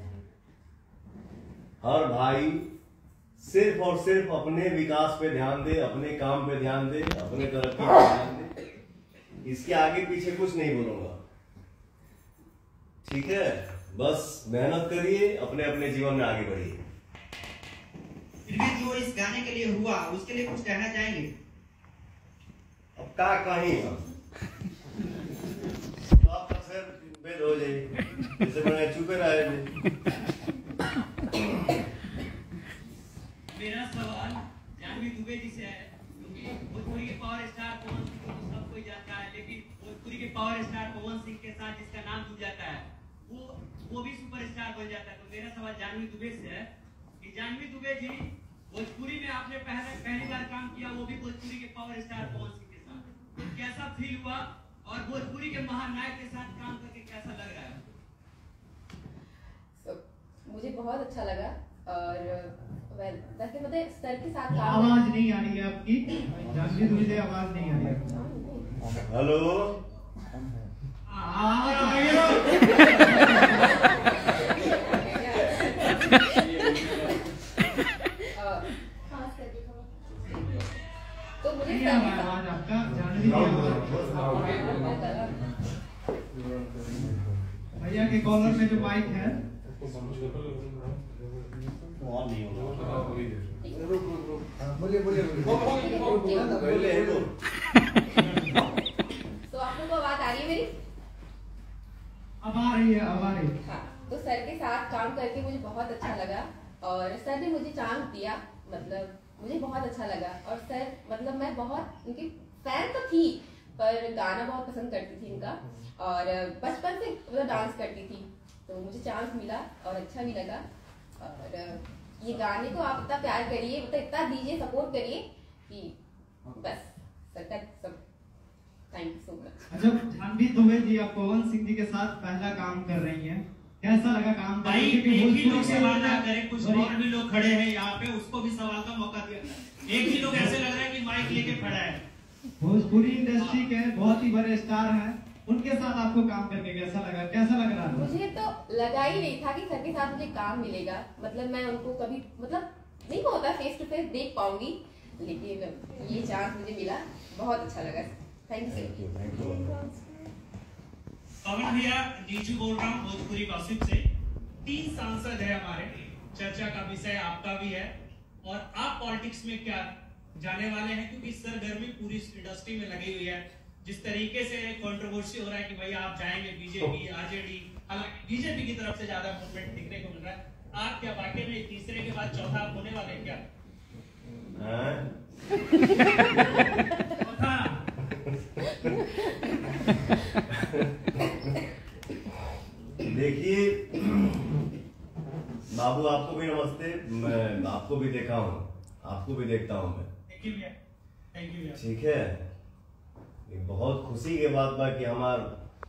हर भाई सिर्फ और सिर्फ अपने विकास पे ध्यान दे, अपने काम पे ध्यान दे, अपने तरक्की पे ध्यान दे। इसके आगे पीछे कुछ नहीं बोलूंगा, ठीक है? बस मेहनत करिए, अपने अपने जीवन में आगे बढ़िए। फिर भी जो इस गाने के लिए हुआ उसके लिए कुछ कहना चाहेंगे? अब क्या कहीं तो आप अक्सर बेद हो जाए, जैसे मैं चुपे रहे। मेरा सवाल जानवी दुबे जी से है, क्योंकि भोजपुरी के पावर स्टार पवन सिंह को तो सब कोई जानता है, लेकिन भोजपुरी के पावर स्टार पवन सिंह के साथ जिसका नाम जुड़ जाता है वो भी सुपरस्टार बन जाता है। तो मेरा सवाल जानवी दुबे से है कि जानवी दुबे जी, भोजपुरी में आपने पहली बार काम किया, वो भी भोजपुरी के पावर स्टार पवन सिंह के साथ, तो कैसा फील हुआ और भोजपुरी के महानायक के साथ काम करके कैसा लग रहा है? मुझे बहुत अच्छा लगा। और वैसे मतलब सर के साथ आवाज नहीं आ रही है आपकी, जानवी दुबे से आवाज नहीं आ रही है। हेलो तो मुझे आवाज आपका जानवी भैया के कॉलर में जो माइक है तो आप लोगों को आवाज आ रही है मेरी? अब आ रही है, अब आ रही है। हाँ, तो सर के साथ काम करके मुझे बहुत अच्छा लगा और सर ने मुझे चांस दिया, मतलब मुझे बहुत अच्छा लगा। और सर मतलब मैं बहुत उनकी फैन तो थी, पर गाना बहुत पसंद करती थी इनका और बचपन से मतलब डांस करती थी, तो मुझे चांस मिला और अच्छा भी लगा। और ये गाने को आप इतना प्यार करिए, मतलब इतना दीजिए, सपोर्ट करिए कि बस सर का सब। Thank you so much. अच्छा जानवी दुबे जी, आप पवन सिंह जी के साथ पहला काम कर रही हैं, कैसा लगा काम करके? भाई एक ही लोग सवाल ना करें, कुछ और भी लोग खड़े हैं यहाँ पे, उसको भी सवाल का मौका दिया। एक ही लोग ऐसे लग रहा है कि माइक लेके खड़ा है। भोजपुरी इंडस्ट्री के बहुत ही बड़े स्टार हैं, उनके साथ आपको काम करके कैसा लगा, कैसा लग रहा है? मुझे तो लगा ही नहीं था कि सर के साथ मुझे काम मिलेगा, मतलब मैं उनको कभी मतलब नहीं होता फेस टू फेस देख पाऊंगी, लेकिन ये चांस मुझे मिला, बहुत अच्छा लगा। Thank you. पवन भैया, नीचू बोल रहा हूँ भोजपुरी गॉसिप से। 3 सांसद है हमारे, चर्चा का विषय आपका भी है और आप पॉलिटिक्स में क्या जाने वाले हैं, क्योंकि सरगर्मी पूरी इंडस्ट्री में लगी हुई है। जिस तरीके से कंट्रोवर्सी हो रहा है कि भैया आप जाएंगे बीजेपी, आरजेडी, हालांकि बीजेपी की तरफ से ज्यादा मूवमेंट दिखने को मिल रहा है। आप क्या वाकई में तीसरे के बाद चौथा आप होने वाले हैं क्या? देखिए बाबू, आपको भी नमस्ते। मैं आपको भी देखा हूँ, आपको भी देखता हूँ मैं। थैंक यू भैया, थैंक यू भैया। ठीक है, एक बहुत खुशी के बात बा कि हमार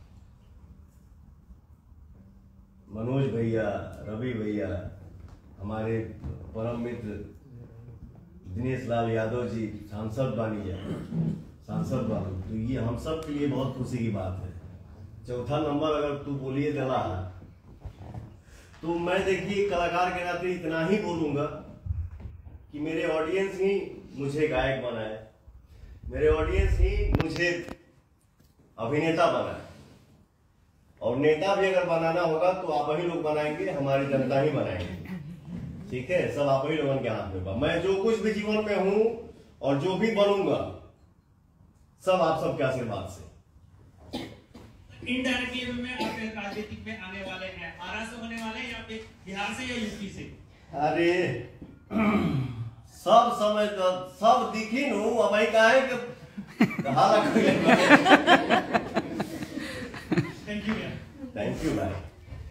मनोज भैया, रवि भैया, हमारे परम मित्र दिनेश लाल यादव जी सांसद बानी है, सांसद बानी, तो ये हम सब के लिए बहुत खुशी की बात है। चौथा नंबर अगर तू बोलिए दला, तो मैं देखिए कलाकार के नाते इतना ही बोलूंगा कि मेरे ऑडियंस ही मुझे गायक बनाए, मेरे ऑडियंस ही मुझे अभिनेता बनाए, और नेता भी अगर बनाना होगा तो आप ही लोग बनाएंगे, हमारी जनता ही बनाएंगे। ठीक है, सब आप ही लोगों के हाथ में बा। मैं जो कुछ भी जीवन में हूं और जो भी बनूंगा सब आप सबके आशीर्वाद से। इनडायरेक्टली में आप राजनीतिक में आने वाले हैं, आरा से होने वाले हैं या फिर बिहार से या यूपी से? अरे सब समय तो सब दिखी नू, अब आई काहे के थैंक यू भैया। थैंक यू भाई।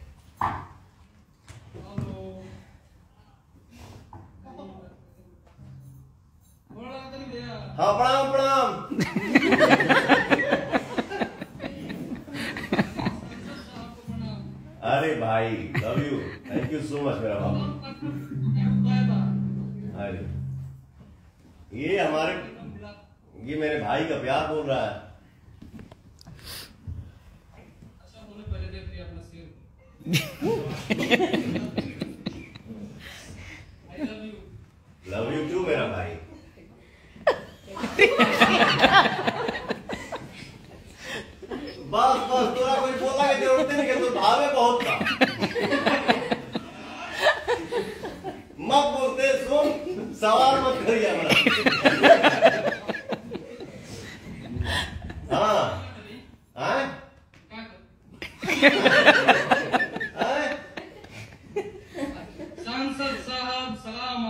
हाँ प्रणाम प्रणाम। अरे भाई love you, thank you so much मेरा बाबू। अरे ये हमारे, ये मेरे भाई का प्यार बोल रहा है। लव यू टू मेरा भाई। बस बस तोरा कोई बोला की जरूरत नहीं, तो भावे बहुत था। मत बोलते, सुन, सवाल मत करिए हमारा। हाँ सांसद साहब सलाम।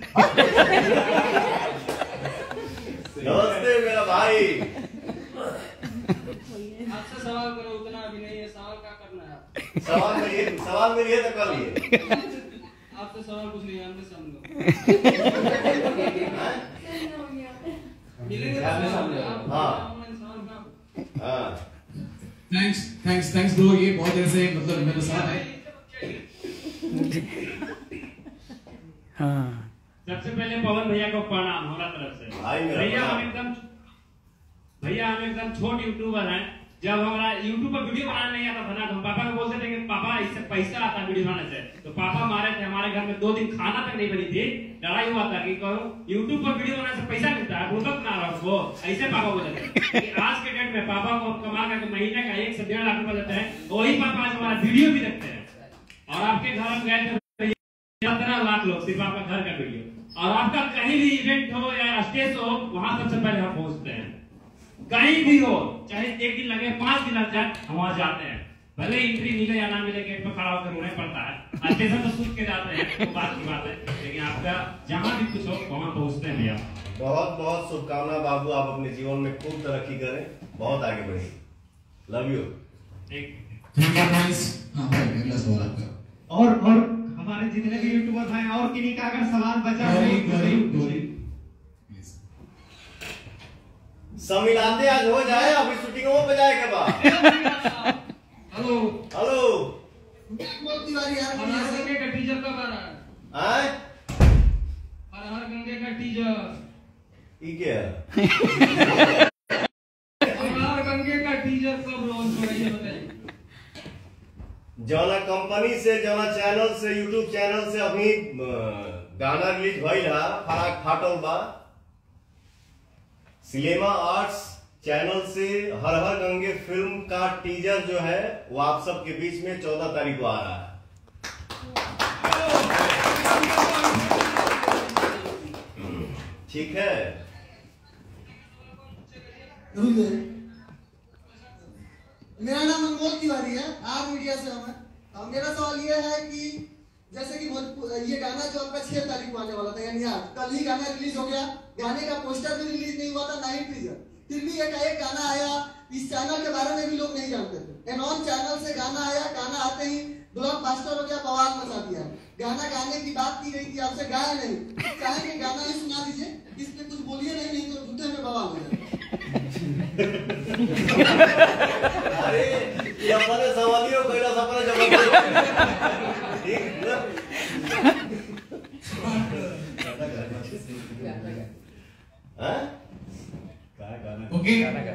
नमस्ते मेरा भाई। आपसे सवाल करो, उतना अभी नहीं है, सवाल क्या करना है? सवाल मेरी है तो कर लिए। आपसे सवाल कुछ नहीं है, हमने समझो मिलेंगे। थैंक्स ब्रो, ये बहुत देर से मतलब मेरे साथ है। हाँ, सबसे पहले पवन भैया को प्रणाम हमारा तरफ से। भैया हम एकदम छोट यूट्यूबर हैं। जब हमारा यूट्यूब पर वीडियो बनाना नहीं आता था ना, तो हम पापा को बोलते थे कि पापा इससे पैसा आता है वीडियो बनाने से, तो पापा मारे थे। हमारे घर में 2 दिन खाना तक नहीं बनी थी, लड़ाई हुआ था कि करो यूट्यूब पर वीडियो बनाने से पैसा मिलता है, बुर्बक ना रहो वो, ऐसे पापा बोलते थे। कि आज के डेट में पापा को कमा करके महीने का 1 से 1.5 लाख रुपए देते हैं, वही पापा आज हमारा वीडियो भी देखते हैं। और आपके घर में गए थे 15 लाख लोग, सिर्फ आपका घर का वीडियो। और आपका कहीं भी इवेंट हो या स्टेज हो, वहां सबसे पहले हम पहुंचते हैं। कहीं भी हो, चाहे 1 दिन लगे, 5 दिन लग जाए, हम वहां जाते हैं। भले एंट्री मिले या ना मिले, गेट पर खड़ा होकर रोने पड़ता है, स्टेशन तो सूट के जाते हैं, वो बात की बात है, लेकिन आपका जहां भी कुछ हो वहां पहुंचते हैं भैया। बहुत बहुत शुभकामना बाबू, आप अपने जीवन में खूब तरक्की करें, बहुत आगे बढ़िए। Love you. और हमारे जितने भी यूट्यूबर भाई और किन्हीं का अगर सवाल बचा हो, समिलाते आज हो जाए, अभी शूटिंगों पे जाए के बाद। हेलो हेलो, हर हर गंगे का टीजर कब आ रहा है? हर हर गंगे का टीजर ये क्या है? हर हर गंगे का टीजर कब लॉन्च हो रही है बताइए। जौना कंपनी से, जौना चैनल से, यूट्यूब चैनल से अभी गाना रिलीज भइल है, फराक फाटल बा, सिनेमा आर्ट्स चैनल से हर हर गंगे फिल्म का टीजर जो है वो आप सबके बीच में 14 तारीख को आ रहा है। ठीक है। मेरा नाम अनमोल तिवारी है, आर मीडिया से हूँ। अब मेरा सवाल ये है कि जैसे कि ये गाना जो आपका 6 तारीख को आने वाला था, यानी आज कल ही गाना रिलीज हो गया, गाने का पोस्टर भी रिलीज नहीं हुआ था, ना ही टीजर, फिर भी एक गाना आया। इस चैनल के बारे में भी लोग नहीं जानते थे। एनॉन चैनल से गाना आया, गाना आते ही ब्लॉकबस्टर हो गया, बवाल मचा दिया। गाना गाने की बात की गई थी, आपसे गाया नहीं, चाहे गाना ही सुना दीजिए, इस पे कुछ बोलिए नहीं तो झूठे में बवाल हो जाए। अरे ये हमारे सवालियों कैला सपना जवाब ओके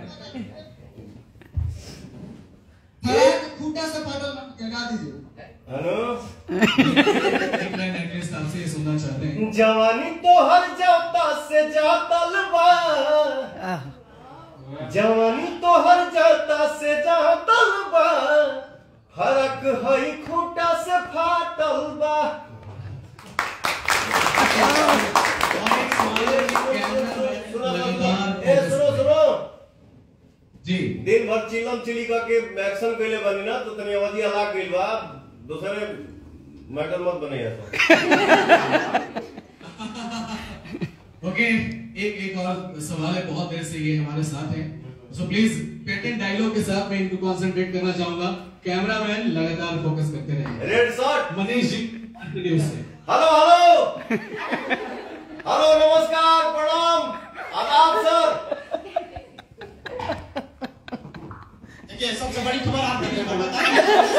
खूंटा से पागल लगा दीजिए। हेलो एक लाइन एटलीस्ट आपसे ये सुनना चाहते हैं। जवानी तो हर जाता से जातल बा, जवानी तो हर जाता से जातल बा, फरक हई खूंटा से फाटल बा। सुनो जी, दिन भर चिलम चिली का के एक्शन कैले बनी ना, तो तनी आवाज हला गइल बा, दूसरे मैटर मत बनाइए तो। ओके, एक और सवाल है, बहुत देर से ये हमारे साथ हैं, सो प्लीज पेटेंट डायलॉग के साथ मैं इनको कंसंट्रेट करना चाहूंगा। कैमरामैन लगातार फोकस करते रहे। Red shot Manish ji news से। हेलो हेलो हेलो, नमस्कार, प्रणाम, आदाब सर। देखिए सबसे बड़ी खबर आप लोगों को बताएं।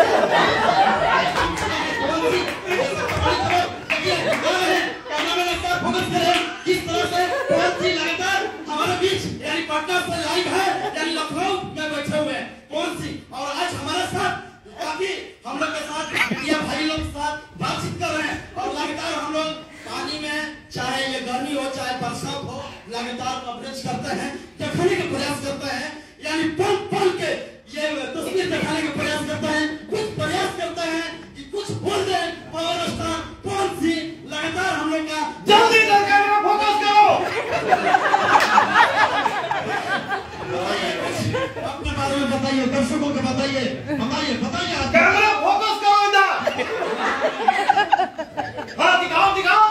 फोकस करें किस तरह से बहुत सी लगातार हमारे बीच यानी पटना से लाइव है, यानी लखनऊ में बैठे हुए हैं कौन सी, और आज हमारे साथ काफी हम लोग के साथ या भाई लोग के साथ बातचीत कर रहे हैं, और लगातार हम लोग पानी में चाहे ये गर्मी हो चाहे बरसात हो लगातार कवरेज करते हैं, दिखाने का प्रयास करते हैं, यानी पल पल के ये तस्वीर दिखाने का प्रयास करते हैं, कुछ प्रयास करते हैं कि कुछ बोल दे पावर स्टार कौन सी, लगातार हम लोग का जल्दी कैमरा फोकस करो। अपने बारे में बताइए, दर्शकों को बताइए, बताइए कैमरा फोकस करो इधर। हाँ दिखाओ दिखाओ।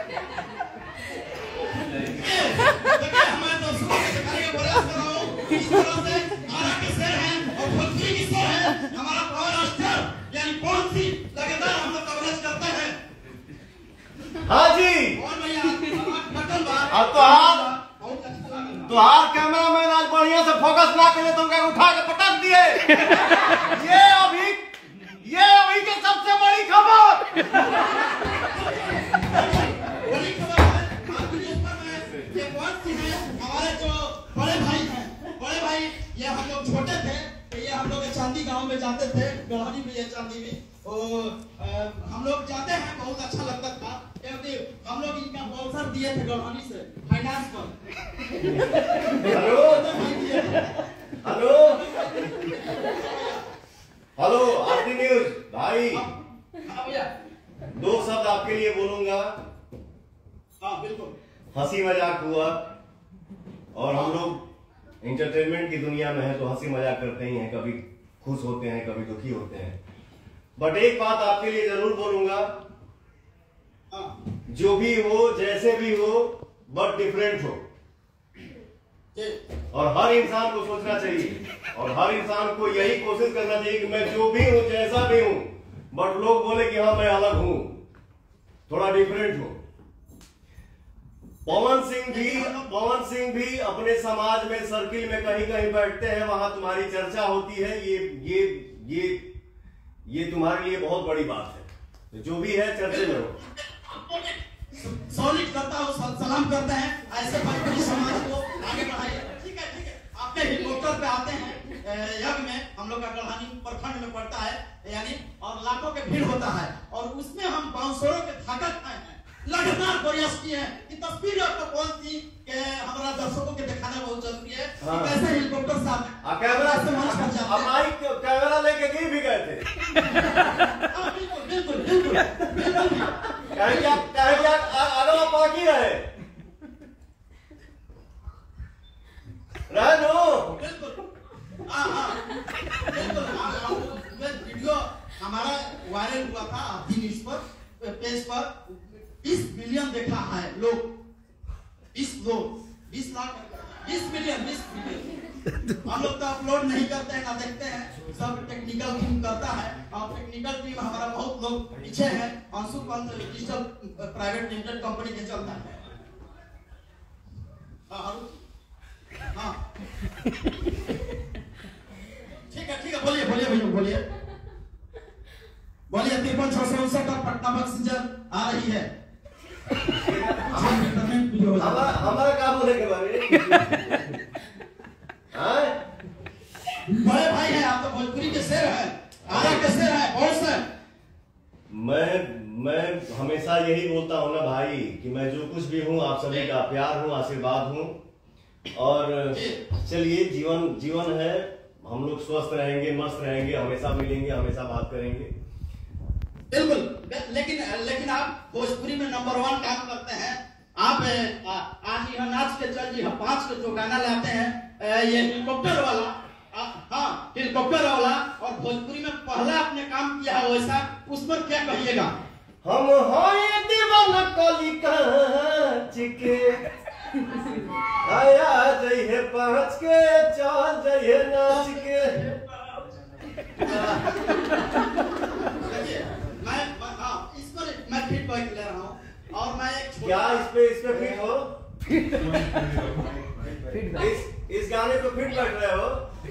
देखिए हमारे दर्शकों को दिखाने का प्रयास कर रहा हूँ, इस तरह से आरा के शेर हैं और भोजपुरी की शेर है हमारा पावर स्टार, यानी कौन सी लगातार हम लोग कवरेज करते हैं। हाँ जी, और भैया बटन बार अब तो हार कैमरा मैन आज बढ़िया से फोकस ना करे तो क्या उठा के पटक दिए। ये अभी के सबसे बड़ी खबर। बड़ी खबर है आपके न्यूज़ पर में, ये कौन सी है, हमारे जो बड़े भाई हैं, बड़े भाई ये हम लोग छोटे थे तो ये हम लोग चांदी गांव में जाते थे, गढ़ानी में, ये चांदी में, हम लोग जाते हैं, बहुत अच्छा लगता था, क्योंकि हम लोग इनका स्पॉन्सर दिए थे गढ़ानी से फाइनेंस पर। हेलो हेलो आरती न्यूज भाई, दो शब्द आपके लिए बोलूंगा। हाँ बिल्कुल, हंसी मजाक हुआ और हम लोग एंटरटेनमेंट की दुनिया में है तो हंसी मजाक करते ही हैं, कभी खुश होते हैं कभी दुखी होते हैं, बट एक बात आपके लिए जरूर बोलूंगा, जो भी हो जैसे भी हो बट डिफरेंट हो, और हर इंसान को सोचना चाहिए और हर इंसान को यही कोशिश करना चाहिए कि मैं जो भी हूं जैसा भी हूं, बट लोग बोले कि हाँ मैं अलग हूं, थोड़ा डिफरेंट हूं। पवन सिंह भी अपने समाज में सर्किल में कहीं कहीं बैठते हैं, वहां तुम्हारी चर्चा होती है, ये तुम्हारे लिए बहुत बड़ी बात है, जो भी है चर्चे में हो। सॉलिड करता हूँ, सलाम करते हैं, ऐसे भोजपुरी समाज को आगे बढ़ाइए। ठीक है आपके हेलीकॉप्टर पे आते हैं यज्ञ में, हम लोग का गढ़ानी प्रखंड में पड़ता है, यानी और लाखों के भीड़ होता है, और उसमें हम बाउंसरों के ताकत आए हैं, लगातार प्रयास किए हैं कि तस्वीर आपको कौन सी के हमारा दर्शकों के दिखाना बहुत जरूरी है कि कैसे हेलीकॉप्टर साहब कैमरा से मंच पर जाते हैं। माइक कैमरा लेके गिर भी गए थे। बिल्कुल बिल्कुल बिल्कुल कहे अगला बाकी रहे नो बिल्कुल वीडियो हमारा वायरल हुआ था अभी न्यूज पर पेज पर 20 मिलियन देखा है लोग 20 मिलियन हम लोग तो अपलोड नहीं करते हैं ना देखते हैं, सब टेक्निकल टीम करता है और टेक्निकल टीम हमारा बहुत लोग पीछे है। Anshu Pant digital private limited company के चलता है। हाँ ठीक है बोलिए भैया बोलिए 53,659 का पटना मैसेंजर आ रही है। हमारा काम होने के बारे में बड़े भाई हैं आप तो भोजपुरी के शेर हैं, आरा के शेर हैं, कौन से? मैं हमेशा यही बोलता हूँ ना भाई कि मैं जो कुछ भी हूँ आप सभी का प्यार हूँ, आशीर्वाद हूँ। और चलिए जीवन है, हम लोग स्वस्थ रहेंगे, मस्त रहेंगे, हमेशा मिलेंगे, हमेशा बात करेंगे। बिल्कुल लेकिन आप भोजपुरी में नंबर 1 काम करते हैं। आप आज यह नाच के चल जी 5 के जो गाना लाते हैं ये हेलीकॉप्टर वाला, हाँ हेलीकॉप्टर वाला, और भोजपुरी में पहला आपने काम किया है वैसा, उस पर क्या कहिएगा? हम हैं दीवाना कली कांच के आया जइहे 5 के चल जइहे नाच के। मैं फीडबैक ले रहा हूँ और मैं क्या इस पे फिट हो इस गाने पे फिट बैठ रहे हो?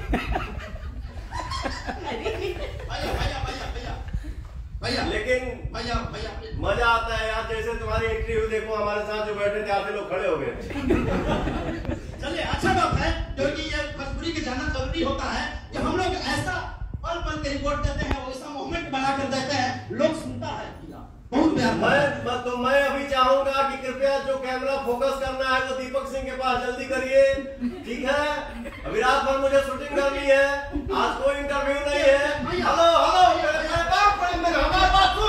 भैया लेकिन मजा आता है यार, जैसे तुम्हारी इंटरव्यू देखो, हमारे साथ जो बैठे थे आधे लोग खड़े हो गए। चलिए अच्छा बात है, क्योंकि ये भोजपुरी के जाना जरूरी होता है कि हम लोग ऐसा पल के रिपोर्ट देते हैं, वैसा मोमेंट बना कर देते हैं, लोग सुनता है बहुत प्यार। मैं अभी चाहूंगा कि कृपया जो कैमरा फोकस करना है वो दीपक सिंह के पास जल्दी करिए, ठीक है? अभी रात भर मुझे शूटिंग करनी है, आज कोई इंटरव्यू नहीं है। हेलो हमारे बात सुन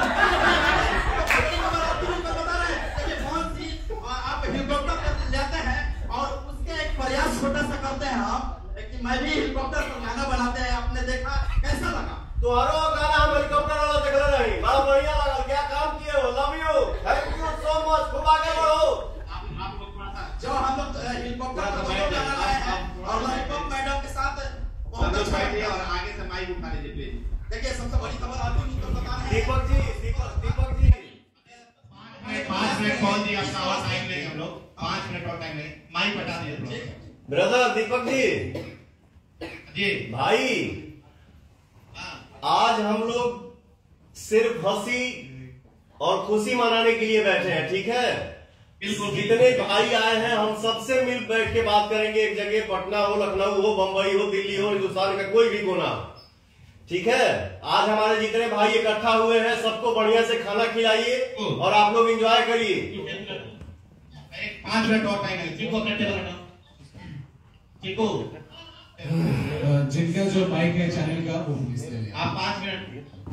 आप हेलीकॉप्टर लेते हैं और उसके एक प्रयास छोटा सा करते हैं हम कि मैं भी हेलीकॉप्टर पर गाना बनाते हैं, आपने देखा कैसा लगा? तो हरो गाना हम हेलीकॉप्टर वाला देख रहे नहीं, बड़ा बढ़िया लगा, क्या काम किए हो, love you, thank you so much, खूब आगे बढ़ो। जो हम लोग हेलीकॉप्टर पर गाना लाए हैं और लॉलीपॉप मैडम के साथ बहुत अच्छा बैठिए और आगे से माइक उठा लीजिए प्लीज। देखिए सबसे बड़ी खबर आती है तो बता रहे हैं दीपक जी 5 मिनट कॉल दी, आपका आवाज टाइम लेंगे हम लोग, 5 मिनट और टाइम लेंगे, माइक हटा दीजिए ब्रदर। दीपक जी भाई, आज हम लोग सिर्फ हंसी और खुशी मनाने के लिए बैठे हैं, ठीक है? बिल्कुल। जितने भाई आए हैं हम सबसे मिल बैठ के बात करेंगे एक जगह, पटना हो, लखनऊ हो, बंबई हो, दिल्ली हो, हिंदुस्तान का कोई भी कोना, ठीक है? आज हमारे जितने भाई इकट्ठा हुए हैं सबको बढ़िया से खाना खिलाइए और आप लोग एंजॉय करिए। 5 मिनट और टाइम है। चिको जिनका जो माइक है चैनल का वो प्लीज ले लें। आप 5 मिनट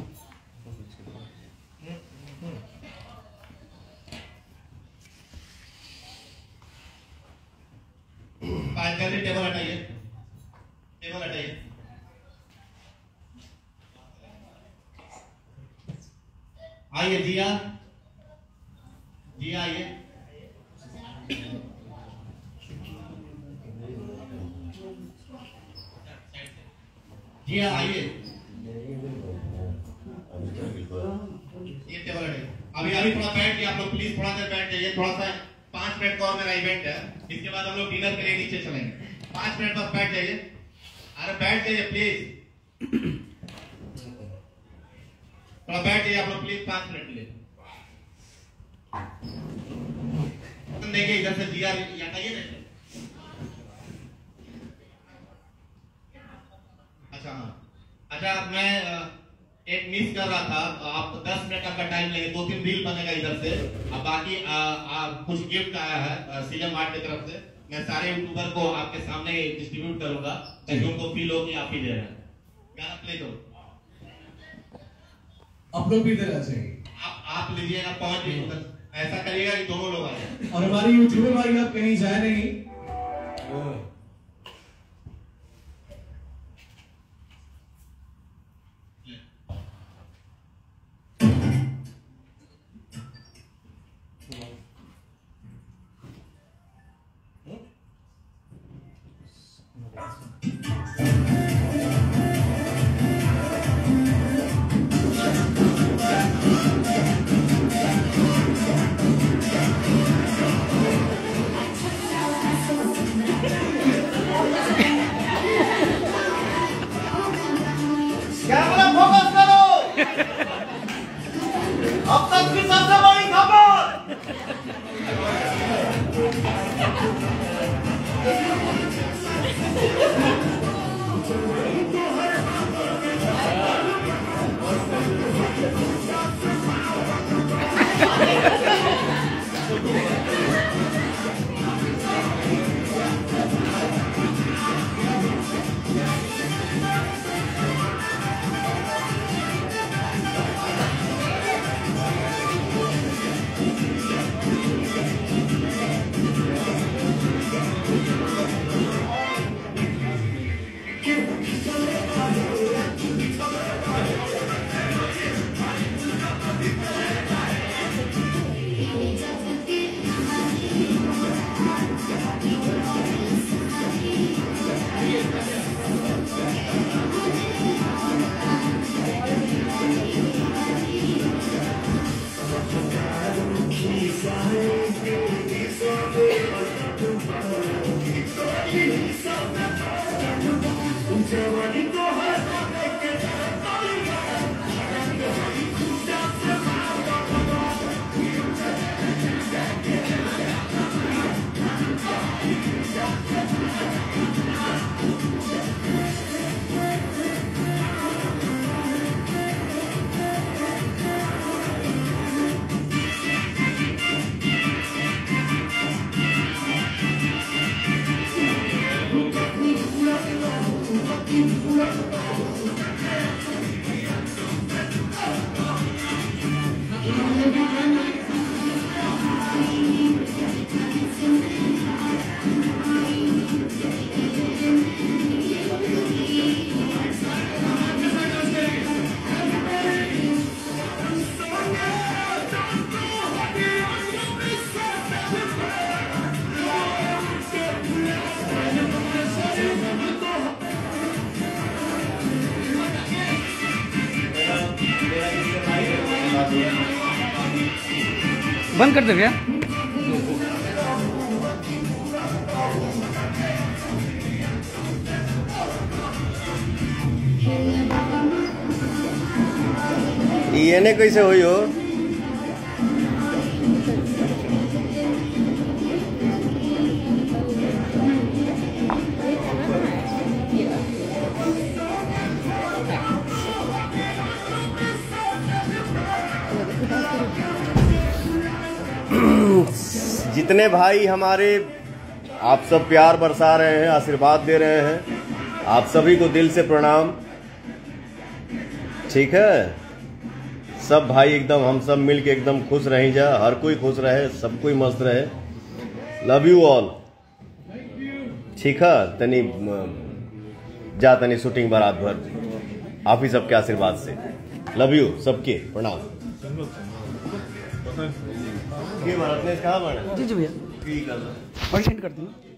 टेबल हटाइए, आइए जिया आइए। जी आइए, ये टेबल है। अभी थोड़ा बैठ के आप लोग प्लीज थोड़ा देर बैठ जाइए, थोड़ा सा 5 मिनट का और मेरा इवेंट है, इसके बाद हम लोग डिनर के लिए नीचे चलेंगे। 5 मिनट बस बैठ जाइए, अरे बैठ जाइए प्लीज, थोड़ा बैठ जाइए आप लोग प्लीज 5 मिनट के लिए। देखिए इधर से जिया हटाइए ना। अच्छा हाँ, अच्छा मैं एक मिस कर रहा था, आप 10 मिनट आपका टाइम लेंगे, 2-3 रील बनेगा इधर से। अब बाकी कुछ गिफ्ट आया है सीएम आर्ट की तरफ से, मैं सारे यूट्यूबर को आपके सामने डिस्ट्रीब्यूट करूंगा ताकि उनको फील हो कि आप ही दे रहे हैं। गाना प्ले करो। आप लोग भी देना चाहिए। आप लीजिएगा 5 मिनट, ऐसा करिएगा कि दोनों लोग आ जाए। और हमारे यूट्यूबर भाई आप कहीं जाए नहीं। कैमरा फोकस करो। अब तक की सबसे बड़ी खबर। बंद कर दे भैया। ये कैसे हुई हो? जितने भाई हमारे आप सब प्यार बरसा रहे हैं, आशीर्वाद दे रहे हैं, आप सभी को दिल से प्रणाम। ठीक है, सब भाई एकदम हम सब मिल के एकदम खुश रही जा, हर कोई खुश रहे, सब कोई मस्त रहे। Love you all. ठीक है, तनी जा तनी शूटिंग बारात भर आप ही सबके आशीर्वाद से। लव यू सबके, प्रणाम। जी जी भैया, ठीक है, और सेंड कर दूँ।